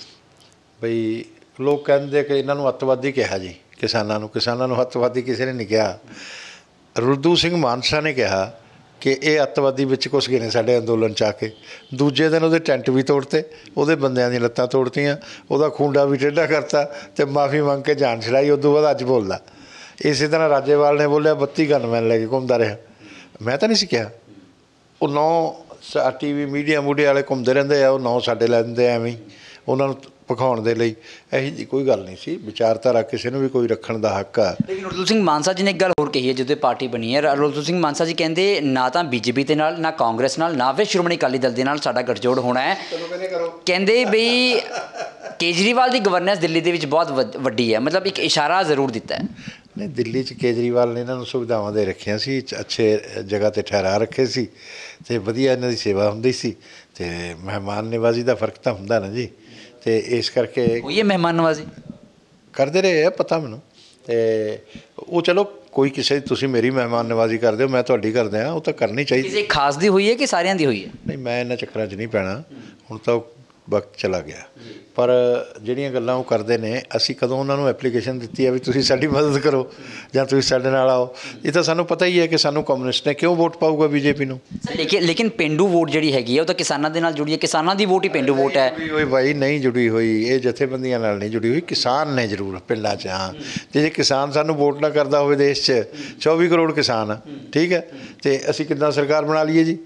ਬਈ ਲੋਕ ਕਹਿੰਦੇ ਕਿ ਇਹਨਾਂ ਨੂੰ ਅੱਤਵਾਦੀ ਕਿਹਾ ਜੀ, ਕਿਸਾਨਾਂ ਨੂੰ ਅੱਤਵਾਦੀ ਕਿਸੇ ਨੇ ਨਹੀਂ ਕਿਹਾ। ਰੁਲਦੂ ਸਿੰਘ ਮਾਨਸਾ ਨੇ ਕਿਹਾ ਕਿ ਇਹ ਅੱਤਵਾਦੀ ਵਿੱਚ ਘੁਸ ਗਏ ਨੇ ਸਾਡੇ ਅੰਦੋਲਨ 'ਚ ਆ ਕੇ। ਦੂਜੇ ਦਿਨ ਉਹਦੇ ਟੈਂਟ ਵੀ ਤੋੜਤੇ, ਉਹਦੇ ਬੰਦਿਆਂ ਦੀਆਂ ਲੱਤਾਂ ਤੋੜਤੀਆਂ, ਉਹਦਾ ਖੂੰਡਾ ਵੀ ਟੇਢਾ ਕਰਤਾ ਅਤੇ ਮਾਫੀ ਮੰਗ ਕੇ ਜਾਨ ਛੁਡਾਈ। ਉਦੋਂ ਬਾਅਦ ਅੱਜ ਬੋਲਦਾ। ਇਸੇ ਤਰ੍ਹਾਂ ਰਾਜੇਵਾਲ ਨੇ ਬੋਲਿਆ 32 ਗਨਮੈਨ ਲੈ ਕੇ ਘੁੰਮਦਾ ਰਿਹਾ। ਮੈਂ ਤਾਂ ਨਹੀਂ ਸੀ ਕਿਹਾ। ਉਹ 9 TV ਮੀਡੀਆ ਵਾਲੇ ਘੁੰਮਦੇ ਰਹਿੰਦੇ ਆ, ਉਹ 9 ਸਾਡੇ ਲੈ ਦਿੰਦੇ ਐਵੇਂ ਹੀ ਉਹਨਾਂ ਨੂੰ ਵਿਖਾਉਣ ਦੇ ਲਈ। ਇਹੋ ਜਿਹੀ ਕੋਈ ਗੱਲ ਨਹੀਂ ਸੀ। ਵਿਚਾਰਧਾਰਾ ਕਿਸੇ ਨੂੰ ਵੀ ਕੋਈ ਰੱਖਣ ਦਾ ਹੱਕ ਆ। ਲੇਕਿਨ ਰੁਲਦੂ ਸਿੰਘ ਮਾਨਸਾ ਜੀ ਨੇ ਇੱਕ ਗੱਲ ਹੋਰ ਕਹੀ ਹੈ ਜਦੋਂ ਪਾਰਟੀ ਬਣੀ ਹੈ। ਰੁਲਦੂ ਸਿੰਘ ਮਾਨਸਾ ਜੀ ਕਹਿੰਦੇ ਨਾ ਤਾਂ BJP ਦੇ ਨਾਲ, ਨਾ ਕਾਂਗਰਸ ਨਾਲ, ਨਾ ਫਿਰ ਸ਼੍ਰੋਮਣੀ ਅਕਾਲੀ ਦਲ ਦੇ ਨਾਲ ਸਾਡਾ ਗੱਠਜੋੜ ਹੋਣਾ ਹੈ। ਕਹਿੰਦੇ ਬਈ ਕੇਜਰੀਵਾਲ ਦੀ ਗਵਰਨੈਂਸ ਦਿੱਲੀ ਦੇ ਵਿੱਚ ਬਹੁਤ ਵੱਡੀ ਹੈ, ਮਤਲਬ ਇੱਕ ਇਸ਼ਾਰਾ ਜ਼ਰੂਰ ਦਿੱਤਾ ਹੈ। ਨਹੀਂ, ਦਿੱਲੀ 'ਚ ਕੇਜਰੀਵਾਲ ਨੇ ਇਹਨਾਂ ਨੂੰ ਸੁਵਿਧਾਵਾਂ ਦੇ ਰੱਖੀਆਂ ਸੀ, ਅੱਛੇ ਜਗ੍ਹਾ 'ਤੇ ਠਹਿਰਾ ਰੱਖੇ ਸੀ, ਅਤੇ ਵਧੀਆ ਇਹਨਾਂ ਦੀ ਸੇਵਾ ਹੁੰਦੀ ਸੀ। ਅਤੇ ਮਹਿਮਾਨ ਨਿਵਾਜ਼ੀ ਦਾ ਫਰਕ ਤਾਂ ਹੁੰਦਾ ਨਾ ਜੀ। ਅਤੇ ਇਸ ਕਰਕੇ ਹੋਈ ਹੈ ਮਹਿਮਾਨ ਨਵਾਜ਼ੀ ਕਰਦੇ ਰਹੇ ਆ, ਪਤਾ ਮੈਨੂੰ। ਅਤੇ ਉਹ ਚਲੋ ਕੋਈ ਕਿਸੇ ਤੁਸੀਂ ਮੇਰੀ ਮਹਿਮਾਨ ਨਵਾਜ਼ੀ ਕਰਦੇ ਹੋ, ਮੈਂ ਤੁਹਾਡੀ ਕਰਦੇ ਹਾਂ, ਉਹ ਤਾਂ ਕਰਨੀ ਚਾਹੀਦੀ। ਕਿਸੇ ਖਾਸ ਦੀ ਹੋਈ ਹੈ ਕਿ ਸਾਰਿਆਂ ਦੀ ਹੋਈ ਹੈ? ਨਹੀਂ, ਮੈਂ ਇਹਨਾਂ ਚੱਕਰਾਂ 'ਚ ਨਹੀਂ ਪੈਣਾ। ਹੁਣ ਤਾਂ ਵਕਤ ਚਲਾ ਗਿਆ। ਪਰ ਜਿਹੜੀਆਂ ਗੱਲਾਂ ਉਹ ਕਰਦੇ ਨੇ, ਅਸੀਂ ਕਦੋਂ ਉਹਨਾਂ ਨੂੰ ਐਪਲੀਕੇਸ਼ਨ ਦਿੱਤੀ ਹੈ ਵੀ ਤੁਸੀਂ ਸਾਡੀ ਮਦਦ ਕਰੋ ਜਾਂ ਤੁਸੀਂ ਸਾਡੇ ਨਾਲ ਆਓ? ਇਹ ਤਾਂ ਸਾਨੂੰ ਪਤਾ ਹੀ ਹੈ ਕਿ ਸਾਨੂੰ ਕਮਿਊਨਿਸਟ ਨੇ ਕਿਉਂ ਵੋਟ ਪਾਊਗਾ BJP ਨੂੰ। ਲੇਕਿਨ ਪੇਂਡੂ ਵੋਟ ਜਿਹੜੀ ਹੈਗੀ ਹੈ ਉਹ ਤਾਂ ਕਿਸਾਨਾਂ ਦੇ ਨਾਲ ਜੁੜੀ ਹੈ। ਕਿਸਾਨਾਂ ਦੀ ਵੋਟ ਹੀ ਪੇਂਡੂ ਵੋਟ ਹੈ। ਹੋਈ ਭਾਈ ਨਹੀਂ ਜੁੜੀ ਹੋਈ, ਇਹ ਜਥੇਬੰਦੀਆਂ ਨਾਲ ਨਹੀਂ ਜੁੜੀ ਹੋਈ, ਕਿਸਾਨ ਨੇ ਜ਼ਰੂਰ ਪਿੰਡਾਂ 'ਚ। ਹਾਂ, ਅਤੇ ਜੇ ਕਿਸਾਨ ਸਾਨੂੰ ਵੋਟ ਨਾ ਕਰਦਾ ਹੋਵੇ, ਦੇਸ਼ 'ਚ 24 ਕਰੋੜ ਕਿਸਾਨ ਆ, ਠੀਕ ਹੈ, ਅਤੇ ਅਸੀਂ ਕਿੱਦਾਂ ਸਰਕਾਰ ਬਣਾ ਲਈਏ ਜੀ?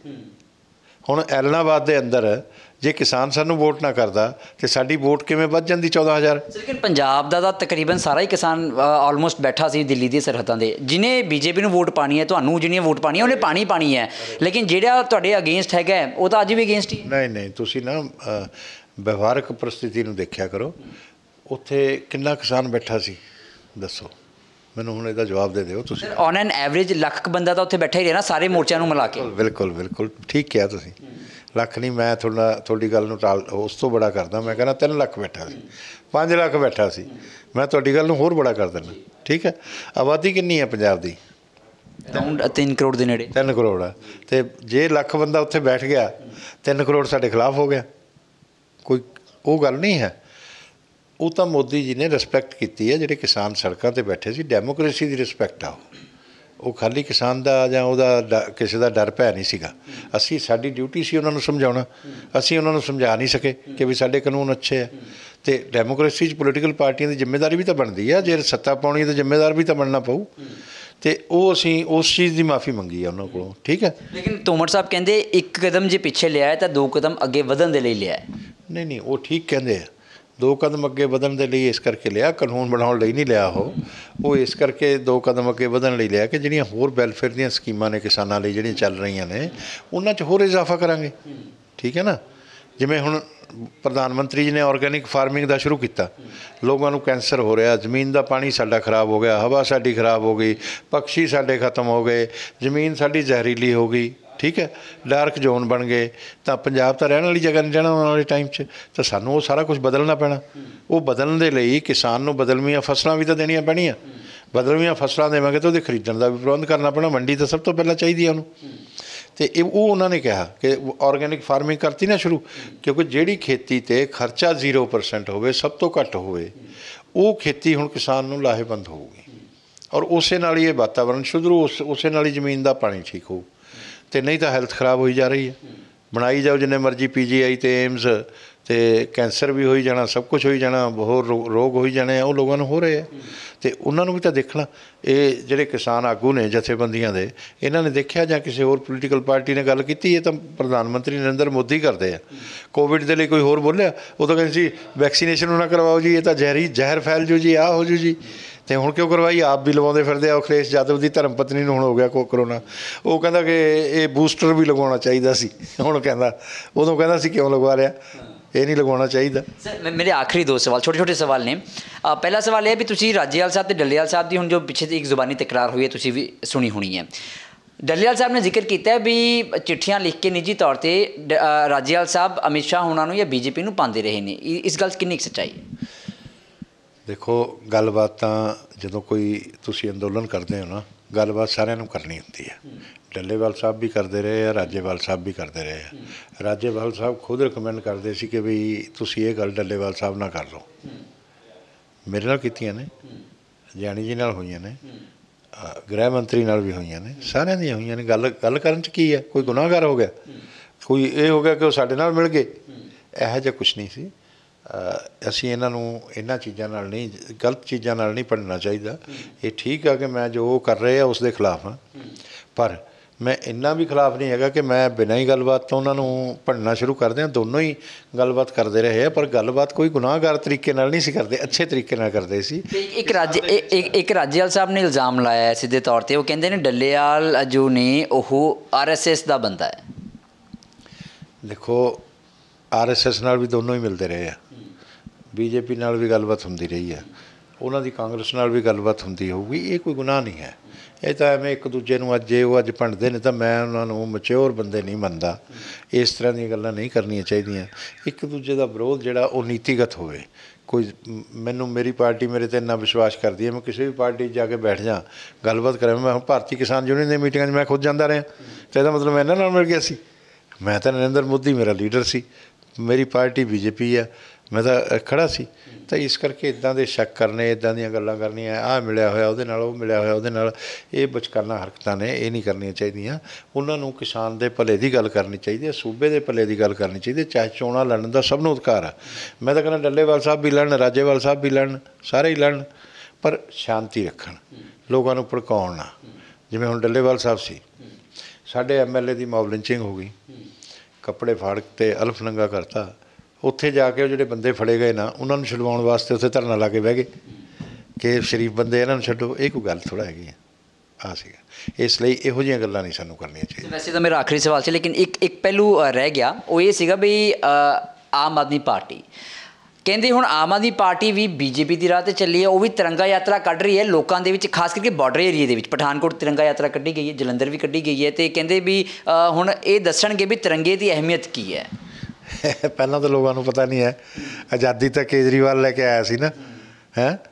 ਹੁਣ ਐਲਨਾਬਾਦ ਦੇ ਅੰਦਰ ਜੇ ਕਿਸਾਨ ਸਾਨੂੰ ਵੋਟ ਨਾ ਕਰਦਾ ਤਾਂ ਸਾਡੀ ਵੋਟ ਕਿਵੇਂ ਵੱਧ ਜਾਂਦੀ 14,000? ਲੇਕਿਨ ਪੰਜਾਬ ਦਾ ਤਾਂ ਤਕਰੀਬਨ ਸਾਰਾ ਹੀ ਕਿਸਾਨ ਆਲਮੋਸਟ ਬੈਠਾ ਸੀ ਦਿੱਲੀ ਦੀ ਸਰਹੱਦਾਂ ਦੇ। ਜਿਹਨੇ BJP ਨੂੰ ਵੋਟ ਪਾਣੀ ਹੈ, ਤੁਹਾਨੂੰ ਜਿਹਨੇ ਵੋਟ ਪਾਣੀ ਹੈ, ਉਹਨੇ ਪਾਣੀ ਹੈ। ਲੇਕਿਨ ਜਿਹੜਾ ਤੁਹਾਡੇ ਅਗੇਂਸਟ ਹੈਗਾ ਉਹ ਤਾਂ ਅੱਜ ਵੀ ਅਗੇਂਸਟ ਹੀ। ਨਹੀਂ, ਤੁਸੀਂ ਨਾ ਵਿਵਹਾਰਕ ਪਰਿਸਥਿਤੀ ਨੂੰ ਦੇਖਿਆ ਕਰੋ। ਉੱਥੇ ਕਿੰਨਾ ਕਿਸਾਨ ਬੈਠਾ ਸੀ ਦੱਸੋ ਮੈਨੂੰ? ਹੁਣ ਇਹਦਾ ਜਵਾਬ ਦੇ ਦਿਓ ਤੁਸੀਂ। ਔਨ ਐਨ ਐਵਰੇਜ ਲੱਖ ਬੰਦਾ ਤਾਂ ਉੱਥੇ ਬੈਠਾ ਹੀ ਰਿਹਾ ਨਾ, ਸਾਰੇ ਮੋਰਚਿਆਂ ਨੂੰ ਮਿਲਾ ਕੇ। ਬਿਲਕੁਲ ਠੀਕ ਕਿਹਾ ਤੁਸੀਂ। ਲੱਖ ਨਹੀਂ, ਮੈਂ ਤੁਹਾਡੀ ਗੱਲ ਨੂੰ ਉਸ ਤੋਂ ਬੜਾ ਕਰਦਾ। ਮੈਂ ਕਹਿੰਦਾ 3 ਲੱਖ ਬੈਠਾ ਸੀ, 5 ਲੱਖ ਬੈਠਾ ਸੀ। ਮੈਂ ਤੁਹਾਡੀ ਗੱਲ ਨੂੰ ਹੋਰ ਬੜਾ ਕਰ ਦਿੰਦਾ। ਠੀਕ ਹੈ। ਆਬਾਦੀ ਕਿੰਨੀ ਹੈ ਪੰਜਾਬ ਦੀ? ਅਰਾਊਂਡ 3 ਕਰੋੜ ਦੇ ਨੇੜੇ। 3 ਕਰੋੜ ਆ, ਤੇ ਜੇ ਲੱਖ ਬੰਦਾ ਉੱਥੇ ਬੈਠ ਗਿਆ 3 ਕਰੋੜ ਸਾਡੇ ਖਿਲਾਫ ਹੋ ਗਿਆ। ਕੋਈ ਉਹ ਗੱਲ ਨਹੀਂ ਹੈ। ਉਹ ਤਾਂ ਮੋਦੀ ਜੀ ਨੇ ਰਿਸਪੈਕਟ ਕੀਤੀ ਹੈ। ਜਿਹੜੇ ਕਿਸਾਨ ਸੜਕਾਂ 'ਤੇ ਬੈਠੇ ਸੀ, ਡੈਮੋਕ੍ਰੇਸੀ ਦੀ ਰਿਸਪੈਕਟ ਆ ਉਹ ਖਾਲੀ ਕਿਸਾਨ ਦਾ ਜਾਂ ਉਹਦਾ ਕਿਸੇ ਦਾ ਡਰ ਭੈ ਨਹੀਂ ਸੀਗਾ। ਅਸੀਂ ਸਾਡੀ ਡਿਊਟੀ ਸੀ ਉਹਨਾਂ ਨੂੰ ਸਮਝਾਉਣਾ। ਅਸੀਂ ਉਹਨਾਂ ਨੂੰ ਸਮਝਾ ਨਹੀਂ ਸਕੇ ਕਿ ਵੀ ਸਾਡੇ ਕਾਨੂੰਨ ਅੱਛੇ ਆ। ਅਤੇ ਡੈਮੋਕ੍ਰੇਸੀ 'ਚ ਪੋਲੀਟੀਕਲ ਪਾਰਟੀਆਂ ਦੀ ਜ਼ਿੰਮੇਵਾਰੀ ਵੀ ਤਾਂ ਬਣਦੀ ਆ। ਜੇ ਸੱਤਾ ਪਾਉਣੀ ਤਾਂ ਜ਼ਿੰਮੇਵਾਰ ਵੀ ਤਾਂ ਬਣਨਾ ਪਊ। ਅਤੇ ਉਹ ਅਸੀਂ ਉਸ ਚੀਜ਼ ਦੀ ਮਾਫੀ ਮੰਗੀ ਆ ਉਹਨਾਂ ਕੋਲੋਂ। ਠੀਕ ਹੈ, ਲੇਕਿਨ ਤੋਮਰ ਸਾਹਿਬ ਕਹਿੰਦੇ ਇੱਕ ਕਦਮ ਜੇ ਪਿੱਛੇ ਲਿਆ ਹੈ ਤਾਂ 2 ਕਦਮ ਅੱਗੇ ਵਧਣ ਦੇ ਲਈ ਲਿਆ ਹੈ। ਨਹੀਂ, ਉਹ ਠੀਕ ਕਹਿੰਦੇ ਆ। 2 ਕਦਮ ਅੱਗੇ ਵਧਣ ਦੇ ਲਈ ਇਸ ਕਰਕੇ ਲਿਆ, ਕਾਨੂੰਨ ਬਣਾਉਣ ਲਈ ਨਹੀਂ ਲਿਆ। ਉਹ ਇਸ ਕਰਕੇ 2 ਕਦਮ ਅੱਗੇ ਵਧਣ ਲਈ ਲਿਆ ਕਿ ਜਿਹੜੀਆਂ ਹੋਰ ਵੈਲਫੇਅਰ ਦੀਆਂ ਸਕੀਮਾਂ ਨੇ ਕਿਸਾਨਾਂ ਲਈ ਜਿਹੜੀਆਂ ਚੱਲ ਰਹੀਆਂ ਨੇ ਉਹਨਾਂ 'ਚ ਹੋਰ ਇਜ਼ਾਫਾ ਕਰਾਂਗੇ। ਠੀਕ ਹੈ ਨਾ। ਜਿਵੇਂ ਹੁਣ ਪ੍ਰਧਾਨ ਮੰਤਰੀ ਜੀ ਨੇ ਔਰਗੈਨਿਕ ਫਾਰਮਿੰਗ ਦਾ ਸ਼ੁਰੂ ਕੀਤਾ। ਲੋਕਾਂ ਨੂੰ ਕੈਂਸਰ ਹੋ ਰਿਹਾ, ਜ਼ਮੀਨ ਦਾ ਪਾਣੀ ਸਾਡਾ ਖਰਾਬ ਹੋ ਗਿਆ, ਹਵਾ ਸਾਡੀ ਖਰਾਬ ਹੋ ਗਈ, ਪੰਛੀ ਸਾਡੇ ਖਤਮ ਹੋ ਗਏ, ਜ਼ਮੀਨ ਸਾਡੀ ਜ਼ਹਿਰੀਲੀ ਹੋ ਗਈ। ਠੀਕ ਹੈ, ਡਾਰਕ ਜ਼ੋਨ ਬਣ ਗਏ। ਤਾਂ ਪੰਜਾਬ ਤਾਂ ਰਹਿਣ ਵਾਲੀ ਜਗ੍ਹਾ ਨਹੀਂ ਰਹਿਣਾ ਆਉਣ ਵਾਲੇ ਟਾਈਮ 'ਚ। ਤਾਂ ਸਾਨੂੰ ਉਹ ਸਾਰਾ ਕੁਝ ਬਦਲਣਾ ਪੈਣਾ। ਉਹ ਬਦਲਣ ਦੇ ਲਈ ਕਿਸਾਨ ਨੂੰ ਬਦਲਵੀਆਂ ਫਸਲਾਂ ਵੀ ਤਾਂ ਦੇਣੀਆਂ ਪੈਣੀਆਂ। ਬਦਲਵੀਆਂ ਫਸਲਾਂ ਦੇਵਾਂਗੇ ਤਾਂ ਉਹਦੇ ਖਰੀਦਣ ਦਾ ਵੀ ਪ੍ਰਬੰਧ ਕਰਨਾ ਪੈਣਾ। ਮੰਡੀ ਤਾਂ ਸਭ ਤੋਂ ਪਹਿਲਾਂ ਚਾਹੀਦੀ ਹੈ ਉਹਨੂੰ। ਅਤੇ ਉਹ ਉਹਨਾਂ ਨੇ ਕਿਹਾ ਕਿ ਔਰਗੈਨਿਕ ਫਾਰਮਿੰਗ ਕਰਤੀ ਨਾ ਸ਼ੁਰੂ, ਕਿਉਂਕਿ ਜਿਹੜੀ ਖੇਤੀ 'ਤੇ ਖਰਚਾ 0% ਹੋਵੇ, ਸਭ ਤੋਂ ਘੱਟ ਹੋਵੇ, ਉਹ ਖੇਤੀ ਹੁਣ ਕਿਸਾਨ ਨੂੰ ਲਾਹੇਵੰਦ ਹੋਊਗੀ। ਔਰ ਉਸੇ ਨਾਲ ਹੀ ਇਹ ਵਾਤਾਵਰਨ ਸੁਧਰੂ, ਉਸੇ ਨਾਲ ਹੀ ਜ਼ਮੀਨ ਦਾ ਪਾਣੀ ਠੀਕ ਹੋਊ। ਅਤੇ ਨਹੀਂ ਤਾਂ ਹੈਲਥ ਖਰਾਬ ਹੋਈ ਜਾ ਰਹੀ ਹੈ। ਬਣਾਈ ਜਾਓ ਜਿੰਨੇ ਮਰਜ਼ੀ PGI ਅਤੇ ਏਮਸ, ਅਤੇ ਕੈਂਸਰ ਵੀ ਹੋਈ ਜਾਣਾ, ਸਭ ਕੁਛ ਹੋਈ ਜਾਣਾ, ਹੋਰ ਰੋਗ ਹੋਈ ਜਾਣੇ ਆ। ਉਹ ਲੋਕਾਂ ਨੂੰ ਹੋ ਰਹੇ ਆ ਅਤੇ ਉਹਨਾਂ ਨੂੰ ਵੀ ਤਾਂ ਦੇਖਣਾ। ਇਹ ਜਿਹੜੇ ਕਿਸਾਨ ਆਗੂ ਨੇ ਜਥੇਬੰਦੀਆਂ ਦੇ, ਇਹਨਾਂ ਨੇ ਦੇਖਿਆ ਜਾਂ ਕਿਸੇ ਹੋਰ ਪੋਲੀਟੀਕਲ ਪਾਰਟੀ ਨੇ ਗੱਲ ਕੀਤੀ? ਇਹ ਤਾਂ ਪ੍ਰਧਾਨ ਮੰਤਰੀ ਨਰਿੰਦਰ ਮੋਦੀ ਕਰਦੇ ਆ। ਕੋਵਿਡ ਦੇ ਲਈ ਕੋਈ ਹੋਰ ਬੋਲਿਆ? ਉਹ ਤਾਂ ਕਹਿੰਦੇ ਸੀ ਵੈਕਸੀਨੇਸ਼ਨ ਨਾ ਕਰਵਾਓ ਜੀ, ਇਹ ਤਾਂ ਜ਼ਹਿਰ ਫੈਲ ਜੂ ਜੀ, ਆਹ ਹੋ ਜੂ ਜੀ। ਅਤੇ ਹੁਣ ਕਿਉਂ ਕਰਵਾਈ? ਆਪ ਵੀ ਲਵਾਉਂਦੇ ਫਿਰਦੇ ਆ। ਅਖਿਲੇਸ਼ ਯਾਦਵ ਦੀ ਧਰਮ ਪਤਨੀ ਨੂੰ ਹੁਣ ਹੋ ਗਿਆ ਕਰੋਨਾ। ਉਹ ਕਹਿੰਦਾ ਕਿ ਇਹ ਬੂਸਟਰ ਵੀ ਲਗਵਾਉਣਾ ਚਾਹੀਦਾ ਸੀ। ਹੁਣ ਕਹਿੰਦਾ, ਉਦੋਂ ਕਹਿੰਦਾ ਸੀ ਕਿਉਂ ਲਗਵਾ ਰਿਹਾ, ਇਹ ਨਹੀਂ ਲਗਵਾਉਣਾ ਚਾਹੀਦਾ। ਸਰ ਮੇਰੇ ਆਖਰੀ 2 ਸਵਾਲ, ਛੋਟੇ ਸਵਾਲ ਨੇ। ਪਹਿਲਾ ਸਵਾਲ ਇਹ ਹੈ ਵੀ ਤੁਸੀਂ ਰਾਜੇਵਾਲ ਸਾਹਿਬ ਅਤੇ ਡੱਲੇਵਾਲ ਸਾਹਿਬ ਦੀ ਹੁਣ ਜੋ ਪਿੱਛੇ ਦੀ ਇੱਕ ਜ਼ੁਬਾਨੀ ਤਕਰਾਰ ਹੋਈ ਹੈ, ਤੁਸੀਂ ਵੀ ਸੁਣੀ ਹੋਣੀ ਹੈ। ਡੱਲੇਵਾਲ ਸਾਹਿਬ ਨੇ ਜ਼ਿਕਰ ਕੀਤਾ ਹੈ ਵੀ ਚਿੱਠੀਆਂ ਲਿਖ ਕੇ ਨਿੱਜੀ ਤੌਰ 'ਤੇ ਰਾਜੇਵਾਲ ਸਾਹਿਬ ਅਮਿਤ ਸ਼ਾਹ ਹੋਣਾ ਨੂੰ ਜਾਂ BJP ਨੂੰ ਪਾਉਂਦੇ ਰਹੇ ਨੇ। ਇਸ ਗੱਲ 'ਚ ਕਿੰਨੀ ਕੁ ਸੱਚਾਈ ਹੈ? ਦੇਖੋ, ਗੱਲਬਾਤ ਤਾਂ ਜਦੋਂ ਕੋਈ ਤੁਸੀਂ ਅੰਦੋਲਨ ਕਰਦੇ ਹੋ ਨਾ, ਗੱਲਬਾਤ ਸਾਰਿਆਂ ਨੂੰ ਕਰਨੀ ਹੁੰਦੀ ਹੈ। ਡੱਲੇਵਾਲ ਸਾਹਿਬ ਵੀ ਕਰਦੇ ਰਹੇ ਆ, ਰਾਜੇਵਾਲ ਸਾਹਿਬ ਵੀ ਕਰਦੇ ਰਹੇ ਆ। ਰਾਜੇਵਾਲ ਸਾਹਿਬ ਖੁਦ ਰਿਕਮੈਂਡ ਕਰਦੇ ਸੀ ਕਿ ਵੀ ਤੁਸੀਂ ਇਹ ਗੱਲ ਡੱਲੇਵਾਲ ਸਾਹਿਬ ਨਾਲ ਕਰ ਲਓ। ਮੇਰੇ ਨਾਲ ਕੀਤੀਆਂ ਨੇ, ਜਾਨੀ ਜੀ ਨਾਲ ਹੋਈਆਂ ਨੇ, ਗ੍ਰਹਿ ਮੰਤਰੀ ਨਾਲ ਵੀ ਹੋਈਆਂ ਨੇ, ਸਾਰਿਆਂ ਦੀਆਂ ਹੋਈਆਂ ਨੇ। ਗੱਲ ਕਰਨ 'ਚ ਕੀ ਹੈ? ਕੋਈ ਗੁਨਾਹਗਾਰ ਹੋ ਗਿਆ? ਕੋਈ ਇਹ ਹੋ ਗਿਆ ਕਿ ਉਹ ਸਾਡੇ ਨਾਲ ਮਿਲ ਗਏ? ਇਹੋ ਜਿਹਾ ਕੁਛ ਨਹੀਂ ਸੀ। ਅਸੀਂ ਇਹਨਾਂ ਨੂੰ ਇਹਨਾਂ ਚੀਜ਼ਾਂ ਨਾਲ ਨਹੀਂ, ਗਲਤ ਚੀਜ਼ਾਂ ਨਾਲ ਨਹੀਂ ਭੰਡਣਾ ਚਾਹੀਦਾ। ਇਹ ਠੀਕ ਆ ਕਿ ਮੈਂ ਜੋ ਕਰ ਰਹੇ ਆ ਉਸ ਦੇ ਖਿਲਾਫ ਹਾਂ, ਪਰ ਮੈਂ ਇੰਨਾ ਵੀ ਖਿਲਾਫ ਨਹੀਂ ਹੈਗਾ ਕਿ ਮੈਂ ਬਿਨਾਂ ਹੀ ਗੱਲਬਾਤ ਤੋਂ ਉਹਨਾਂ ਨੂੰ ਭੰਡਣਾ ਸ਼ੁਰੂ ਕਰ ਦਿਆਂ। ਦੋਨੋਂ ਹੀ ਗੱਲਬਾਤ ਕਰਦੇ ਰਹੇ ਆ, ਪਰ ਗੱਲਬਾਤ ਕੋਈ ਗੁਨਾਹਗਾਰ ਤਰੀਕੇ ਨਾਲ ਨਹੀਂ ਸੀ ਕਰਦੇ, ਅੱਛੇ ਤਰੀਕੇ ਨਾਲ ਕਰਦੇ ਸੀ। ਇੱਕ ਰਾਜੇਵਾਲ ਸਾਹਿਬ ਨੇ ਇਲਜ਼ਾਮ ਲਾਇਆ ਹੈ ਸਿੱਧੇ ਤੌਰ 'ਤੇ। ਉਹ ਕਹਿੰਦੇ ਨੇ ਡੱਲੇਵਾਲ ਜੋ ਨੇ ਉਹ RSS ਦਾ ਬੰਦਾ ਹੈ। ਦੇਖੋ, RSS ਨਾਲ ਵੀ ਦੋਨੋਂ ਹੀ ਮਿਲਦੇ ਰਹੇ ਆ। BJP ਨਾਲ ਵੀ ਗੱਲਬਾਤ ਹੁੰਦੀ ਰਹੀ ਹੈ, ਉਹਨਾਂ ਦੀ ਕਾਂਗਰਸ ਨਾਲ ਵੀ ਗੱਲਬਾਤ ਹੁੰਦੀ ਹੋਊਗੀ। ਇਹ ਕੋਈ ਗੁਨਾਹ ਨਹੀਂ ਹੈ। ਇਹ ਤਾਂ ਐਵੇਂ ਇੱਕ ਦੂਜੇ ਨੂੰ ਅੱਜ ਭੰਡਦੇ ਨੇ ਤਾਂ ਮੈਂ ਉਹਨਾਂ ਨੂੰ ਮੈਚਿਓਰ ਬੰਦੇ ਨਹੀਂ ਮੰਨਦਾ। ਇਸ ਤਰ੍ਹਾਂ ਦੀਆਂ ਗੱਲਾਂ ਨਹੀਂ ਕਰਨੀਆਂ ਚਾਹੀਦੀਆਂ। ਇੱਕ ਦੂਜੇ ਦਾ ਵਿਰੋਧ ਜਿਹੜਾ ਉਹ ਨੀਤੀਗਤ ਹੋਵੇ। ਕੋਈ ਮੇਰੀ ਪਾਰਟੀ ਮੇਰੇ 'ਤੇ ਇੰਨਾ ਵਿਸ਼ਵਾਸ ਕਰਦੀ ਹੈ, ਮੈਂ ਕਿਸੇ ਵੀ ਪਾਰਟੀ 'ਚ ਜਾ ਕੇ ਬੈਠ ਜਾ, ਗੱਲਬਾਤ ਕਰਾਂ। ਮੈਂ ਹੁਣ ਭਾਰਤੀ ਕਿਸਾਨ ਯੂਨੀਅਨ ਦੀਆਂ ਮੀਟਿੰਗਾਂ 'ਚ ਮੈਂ ਖੁਦ ਜਾਂਦਾ ਰਿਹਾ, ਤਾਂ ਇਹਦਾ ਮਤਲਬ ਮੈਂ ਇਹਨਾਂ ਨਾਲ ਮਿਲ ਗਿਆ ਸੀ? ਮੈਂ ਤਾਂ ਨਰਿੰਦਰ ਮੋਦੀ ਮੇਰਾ ਲੀਡਰ ਸੀ, ਮੇਰੀ ਪਾਰਟੀ BJP ਆ, ਮੈਂ ਤਾਂ ਖੜ੍ਹਾ ਸੀ। ਤਾਂ ਇਸ ਕਰਕੇ ਇੱਦਾਂ ਦੇ ਸ਼ੱਕ ਕਰਨੇ, ਇੱਦਾਂ ਦੀਆਂ ਗੱਲਾਂ ਕਰਨੀਆਂ, ਆਹ ਮਿਲਿਆ ਹੋਇਆ ਉਹਦੇ ਨਾਲ, ਉਹ ਮਿਲਿਆ ਹੋਇਆ ਉਹਦੇ ਨਾਲ, ਇਹ ਬਚਕਾਨਾ ਹਰਕਤਾਂ ਨੇ, ਇਹ ਨਹੀਂ ਕਰਨੀਆਂ ਚਾਹੀਦੀਆਂ। ਉਹਨਾਂ ਨੂੰ ਕਿਸਾਨ ਦੇ ਭਲੇ ਦੀ ਗੱਲ ਕਰਨੀ ਚਾਹੀਦੀ ਹੈ, ਸੂਬੇ ਦੇ ਭਲੇ ਦੀ ਗੱਲ ਕਰਨੀ ਚਾਹੀਦੀ ਹੈ। ਚਾਹੇ ਚੋਣਾਂ ਲੜਨ ਦਾ ਸਭ ਨੂੰ ਅਧਿਕਾਰ ਆ। ਮੈਂ ਤਾਂ ਕਹਿੰਦਾ ਡੱਲੇਵਾਲ ਸਾਹਿਬ ਵੀ ਲੜਨ, ਰਾਜੇਵਾਲ ਸਾਹਿਬ ਵੀ ਲੜਨ, ਸਾਰੇ ਹੀ ਲੜਨ, ਪਰ ਸ਼ਾਂਤੀ ਰੱਖਣ, ਲੋਕਾਂ ਨੂੰ ਭੜਕਾਉਣ ਨਾ। ਜਿਵੇਂ ਹੁਣ ਡੱਲੇਵਾਲ ਸਾਹਿਬ ਸੀ, ਸਾਡੇ MLA ਦੀ ਮੌਬ ਲਿੰਚਿੰਗ ਹੋ ਗਈ, ਕੱਪੜੇ ਫਾੜ ਕੇ ਅਲਫ ਨੰਗਾ ਕਰਤਾ। ਉੱਥੇ ਜਾ ਕੇ ਉਹ ਜਿਹੜੇ ਬੰਦੇ ਫੜੇ ਗਏ ਨਾ, ਉਹਨਾਂ ਨੂੰ ਛੁਡਵਾਉਣ ਵਾਸਤੇ ਉੱਥੇ ਧਰਨਾ ਲਾ ਕੇ ਬਹਿ ਗਏ ਕਿ ਸ਼ਰੀਫ ਬੰਦੇ ਇਹਨਾਂ ਨੂੰ ਛੱਡੋ। ਇਹ ਕੋਈ ਗੱਲ ਥੋੜ੍ਹਾ ਹੈਗੀ ਆ ਸੀਗਾ। ਇਸ ਲਈ ਇਹੋ ਜਿਹੀਆਂ ਗੱਲਾਂ ਨਹੀਂ ਸਾਨੂੰ ਕਰਨੀਆਂ ਚਾਹੀਦੀਆਂ। ਵੈਸੇ ਤਾਂ ਮੇਰਾ ਆਖਰੀ ਸਵਾਲ ਸੀ, ਲੇਕਿਨ ਇੱਕ ਪਹਿਲੂ ਰਹਿ ਗਿਆ। ਉਹ ਇਹ ਸੀਗਾ ਵੀ ਆਮ ਆਦਮੀ ਪਾਰਟੀ ਕਹਿੰਦੇ ਹੁਣ ਆਮ ਆਦਮੀ ਪਾਰਟੀ ਵੀ BJP ਦੀ ਰਾਹ 'ਤੇ ਚੱਲੀ ਹੈ। ਉਹ ਵੀ ਤਿਰੰਗਾ ਯਾਤਰਾ ਕੱਢ ਰਹੀ ਹੈ ਲੋਕਾਂ ਦੇ ਵਿੱਚ, ਖਾਸ ਕਰਕੇ ਬਾਰਡਰ ਏਰੀਏ ਦੇ ਵਿੱਚ। ਪਠਾਨਕੋਟ ਤਿਰੰਗਾ ਯਾਤਰਾ ਕੱਢੀ ਗਈ ਹੈ, ਜਲੰਧਰ ਵੀ ਕੱਢੀ ਗਈ ਹੈ, ਅਤੇ ਕਹਿੰਦੇ ਵੀ ਹੁਣ ਇਹ ਦੱਸਣਗੇ ਵੀ ਤਿਰੰਗੇ ਦੀ ਅਹਿਮੀਅਤ ਕੀ ਹੈ। ਪਹਿਲਾਂ ਤਾਂ ਲੋਕਾਂ ਨੂੰ ਪਤਾ ਨਹੀਂ ਹੈ। ਆਜ਼ਾਦੀ ਤਾਂ ਕੇਜਰੀਵਾਲ ਲੈ ਕੇ ਆਇਆ ਸੀ ਨਾ, ਹੈਂ।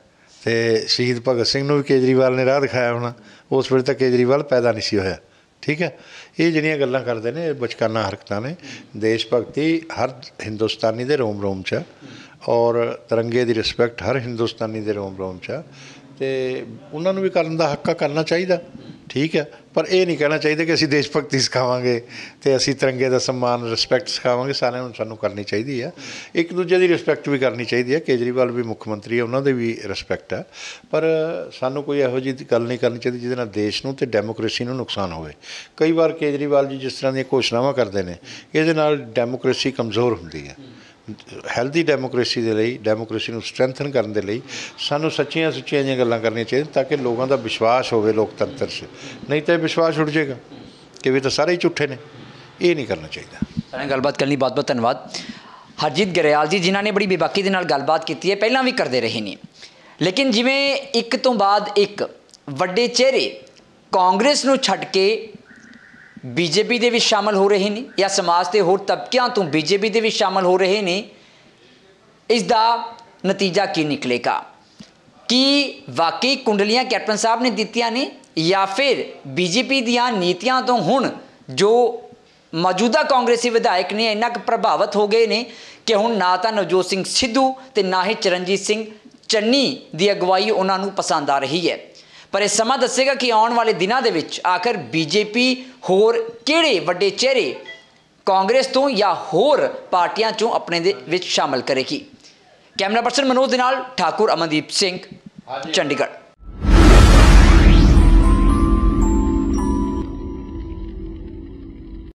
ਤੇ ਸ਼ਹੀਦ ਭਗਤ ਸਿੰਘ ਨੂੰ ਵੀ ਕੇਜਰੀਵਾਲ ਨੇ ਰਾਹ ਦਿਖਾਇਆ ਹੋਣਾ, ਉਸ ਵੇਲੇ ਤਾਂ ਕੇਜਰੀਵਾਲ ਪੈਦਾ ਨਹੀਂ ਸੀ ਹੋਇਆ। ਠੀਕ ਹੈ, ਇਹ ਜਿਹੜੀਆਂ ਗੱਲਾਂ ਕਰਦੇ ਨੇ ਇਹ ਬਚਕਾਨਾ ਹਰਕਤਾਂ ਨੇ। ਦੇਸ਼ ਭਗਤੀ ਹਰ ਹਿੰਦੁਸਤਾਨੀ ਦੇ ਰੋਮ ਰੋਮ 'ਚ, ਔਰ ਤਿਰੰਗੇ ਦੀ ਰਿਸਪੈਕਟ ਹਰ ਹਿੰਦੁਸਤਾਨੀ ਦੇ ਰੋਮ ਰੋਮ 'ਚ, ਅਤੇ ਉਹਨਾਂ ਨੂੰ ਵੀ ਕਰਨ ਦਾ ਹੱਕ ਆ, ਕਰਨਾ ਚਾਹੀਦਾ। ਠੀਕ ਹੈ, ਪਰ ਇਹ ਨਹੀਂ ਕਹਿਣਾ ਚਾਹੀਦਾ ਕਿ ਅਸੀਂ ਦੇਸ਼ ਭਗਤੀ ਸਿਖਾਵਾਂਗੇ ਅਤੇ ਅਸੀਂ ਤਿਰੰਗੇ ਦਾ ਸਨਮਾਨ ਰਿਸਪੈਕਟ ਸਿਖਾਵਾਂਗੇ। ਸਾਰਿਆਂ ਨੂੰ ਸਾਨੂੰ ਕਰਨੀ ਚਾਹੀਦੀ ਆ, ਇੱਕ ਦੂਜੇ ਦੀ ਰਿਸਪੈਕਟ ਵੀ ਕਰਨੀ ਚਾਹੀਦੀ ਹੈ। ਕੇਜਰੀਵਾਲ ਵੀ ਮੁੱਖ ਮੰਤਰੀ ਹੈ, ਉਹਨਾਂ ਦੀ ਵੀ ਰਿਸਪੈਕਟ ਆ, ਪਰ ਸਾਨੂੰ ਕੋਈ ਇਹੋ ਜਿਹੀ ਗੱਲ ਨਹੀਂ ਕਰਨੀ ਚਾਹੀਦੀ ਜਿਹਦੇ ਨਾਲ ਦੇਸ਼ ਨੂੰ ਅਤੇ ਡੈਮੋਕ੍ਰੇਸੀ ਨੂੰ ਨੁਕਸਾਨ ਹੋਵੇ। ਕਈ ਵਾਰ ਕੇਜਰੀਵਾਲ ਜੀ ਜਿਸ ਤਰ੍ਹਾਂ ਦੀਆਂ ਘੋਸ਼ਣਾਵਾਂ ਕਰਦੇ ਨੇ, ਇਹਦੇ ਨਾਲ ਡੈਮੋਕ੍ਰੇਸੀ ਕਮਜ਼ੋਰ ਹੁੰਦੀ ਹੈ। ਹੈਲਦੀ ਡੈਮੋਕ੍ਰੇਸੀ ਦੇ ਲਈ, ਡੈਮੋਕ੍ਰੇਸੀ ਨੂੰ ਸਟਰੈਂਥਨ ਕਰਨ ਦੇ ਲਈ ਸਾਨੂੰ ਸੱਚੀਆਂ ਸੁੱਚੀਆਂ ਜਿਹੀਆਂ ਗੱਲਾਂ ਕਰਨੀਆਂ ਚਾਹੀਦੀਆਂ, ਤਾਂ ਕਿ ਲੋਕਾਂ ਦਾ ਵਿਸ਼ਵਾਸ ਹੋਵੇ ਲੋਕਤੰਤਰ 'ਚ। ਨਹੀਂ ਤਾਂ ਇਹ ਵਿਸ਼ਵਾਸ ਉੱਡ ਜਾਏਗਾ ਕਿ ਵੀ ਤਾਂ ਸਾਰੇ ਹੀ ਝੂਠੇ ਨੇ। ਇਹ ਨਹੀਂ ਕਰਨਾ ਚਾਹੀਦਾ। ਸਾਡੇ ਨਾਲ ਗੱਲਬਾਤ ਕਰਨ ਲਈ ਬਹੁਤ ਬਹੁਤ ਧੰਨਵਾਦ। ਹਰਜੀਤ ਗਰੇਵਾਲ ਜੀ, ਜਿਨ੍ਹਾਂ ਨੇ ਬੜੀ ਬੇਬਾਕੀ ਦੇ ਨਾਲ ਗੱਲਬਾਤ ਕੀਤੀ ਹੈ, ਪਹਿਲਾਂ ਵੀ ਕਰਦੇ ਰਹੇ ਨੇ, ਲੇਕਿਨ ਜਿਵੇਂ ਇੱਕ ਤੋਂ ਬਾਅਦ ਇੱਕ ਵੱਡੇ ਚਿਹਰੇ ਕਾਂਗਰਸ ਨੂੰ ਛੱਡ ਕੇ ਬੀਜੇਪੀ ਦੇ ਵਿੱਚ ਸ਼ਾਮਲ ਹੋ ਰਹੇ ਨੇ, ਜਾਂ ਸਮਾਜ ਦੇ ਹੋਰ ਤਬਕਿਆਂ ਤੋਂ ਬੀਜੇਪੀ ਦੇ ਵਿੱਚ ਸ਼ਾਮਲ ਹੋ ਰਹੇ ਨੇ, ਇਸ ਦਾ ਨਤੀਜਾ ਕੀ ਨਿਕਲੇਗਾ? ਕੀ ਵਾਕਈ ਕੁੰਡਲੀਆਂ ਕੈਪਟਨ ਸਾਹਿਬ ਨੇ ਦਿੱਤੀਆਂ ਨੇ, ਜਾਂ ਫਿਰ ਬੀਜੇਪੀ ਦੀਆਂ ਨੀਤੀਆਂ ਤੋਂ ਹੁਣ ਜੋ ਮੌਜੂਦਾ ਕਾਂਗਰਸੀ ਵਿਧਾਇਕ ਨੇ ਇੰਨਾ ਕੁ ਪ੍ਰਭਾਵਿਤ ਹੋ ਗਏ ਨੇ ਕਿ ਹੁਣ ਨਾ ਤਾਂ ਨਵਜੋਤ ਸਿੰਘ ਸਿੱਧੂ ਅਤੇ ਨਾ ਹੀ ਚਰਨਜੀਤ ਸਿੰਘ ਚੰਨੀ ਦੀ ਅਗਵਾਈ ਉਹਨਾਂ ਨੂੰ ਪਸੰਦ ਆ ਰਹੀ ਹੈ। ਪਰ ਇਹ ਸਮਾਂ ਦੱਸੇਗਾ ਕਿ ਆਉਣ ਵਾਲੇ ਦਿਨਾਂ ਦੇ ਵਿੱਚ ਆਖਰ ਬੀਜੇਪੀ ਹੋਰ ਕਿਹੜੇ ਵੱਡੇ ਚਿਹਰੇ ਕਾਂਗਰਸ ਤੋਂ ਜਾਂ ਹੋਰ ਪਾਰਟੀਆਂ 'ਚੋਂ ਆਪਣੇ ਦੇ ਵਿੱਚ ਸ਼ਾਮਲ ਕਰੇਗੀ। ਕੈਮਰਾ ਪਰਸਨ ਮਨੋਜ ਦੇ ਨਾਲ ਠਾਕੁਰ ਅਮਨਦੀਪ ਸਿੰਘ, ਚੰਡੀਗੜ੍ਹ।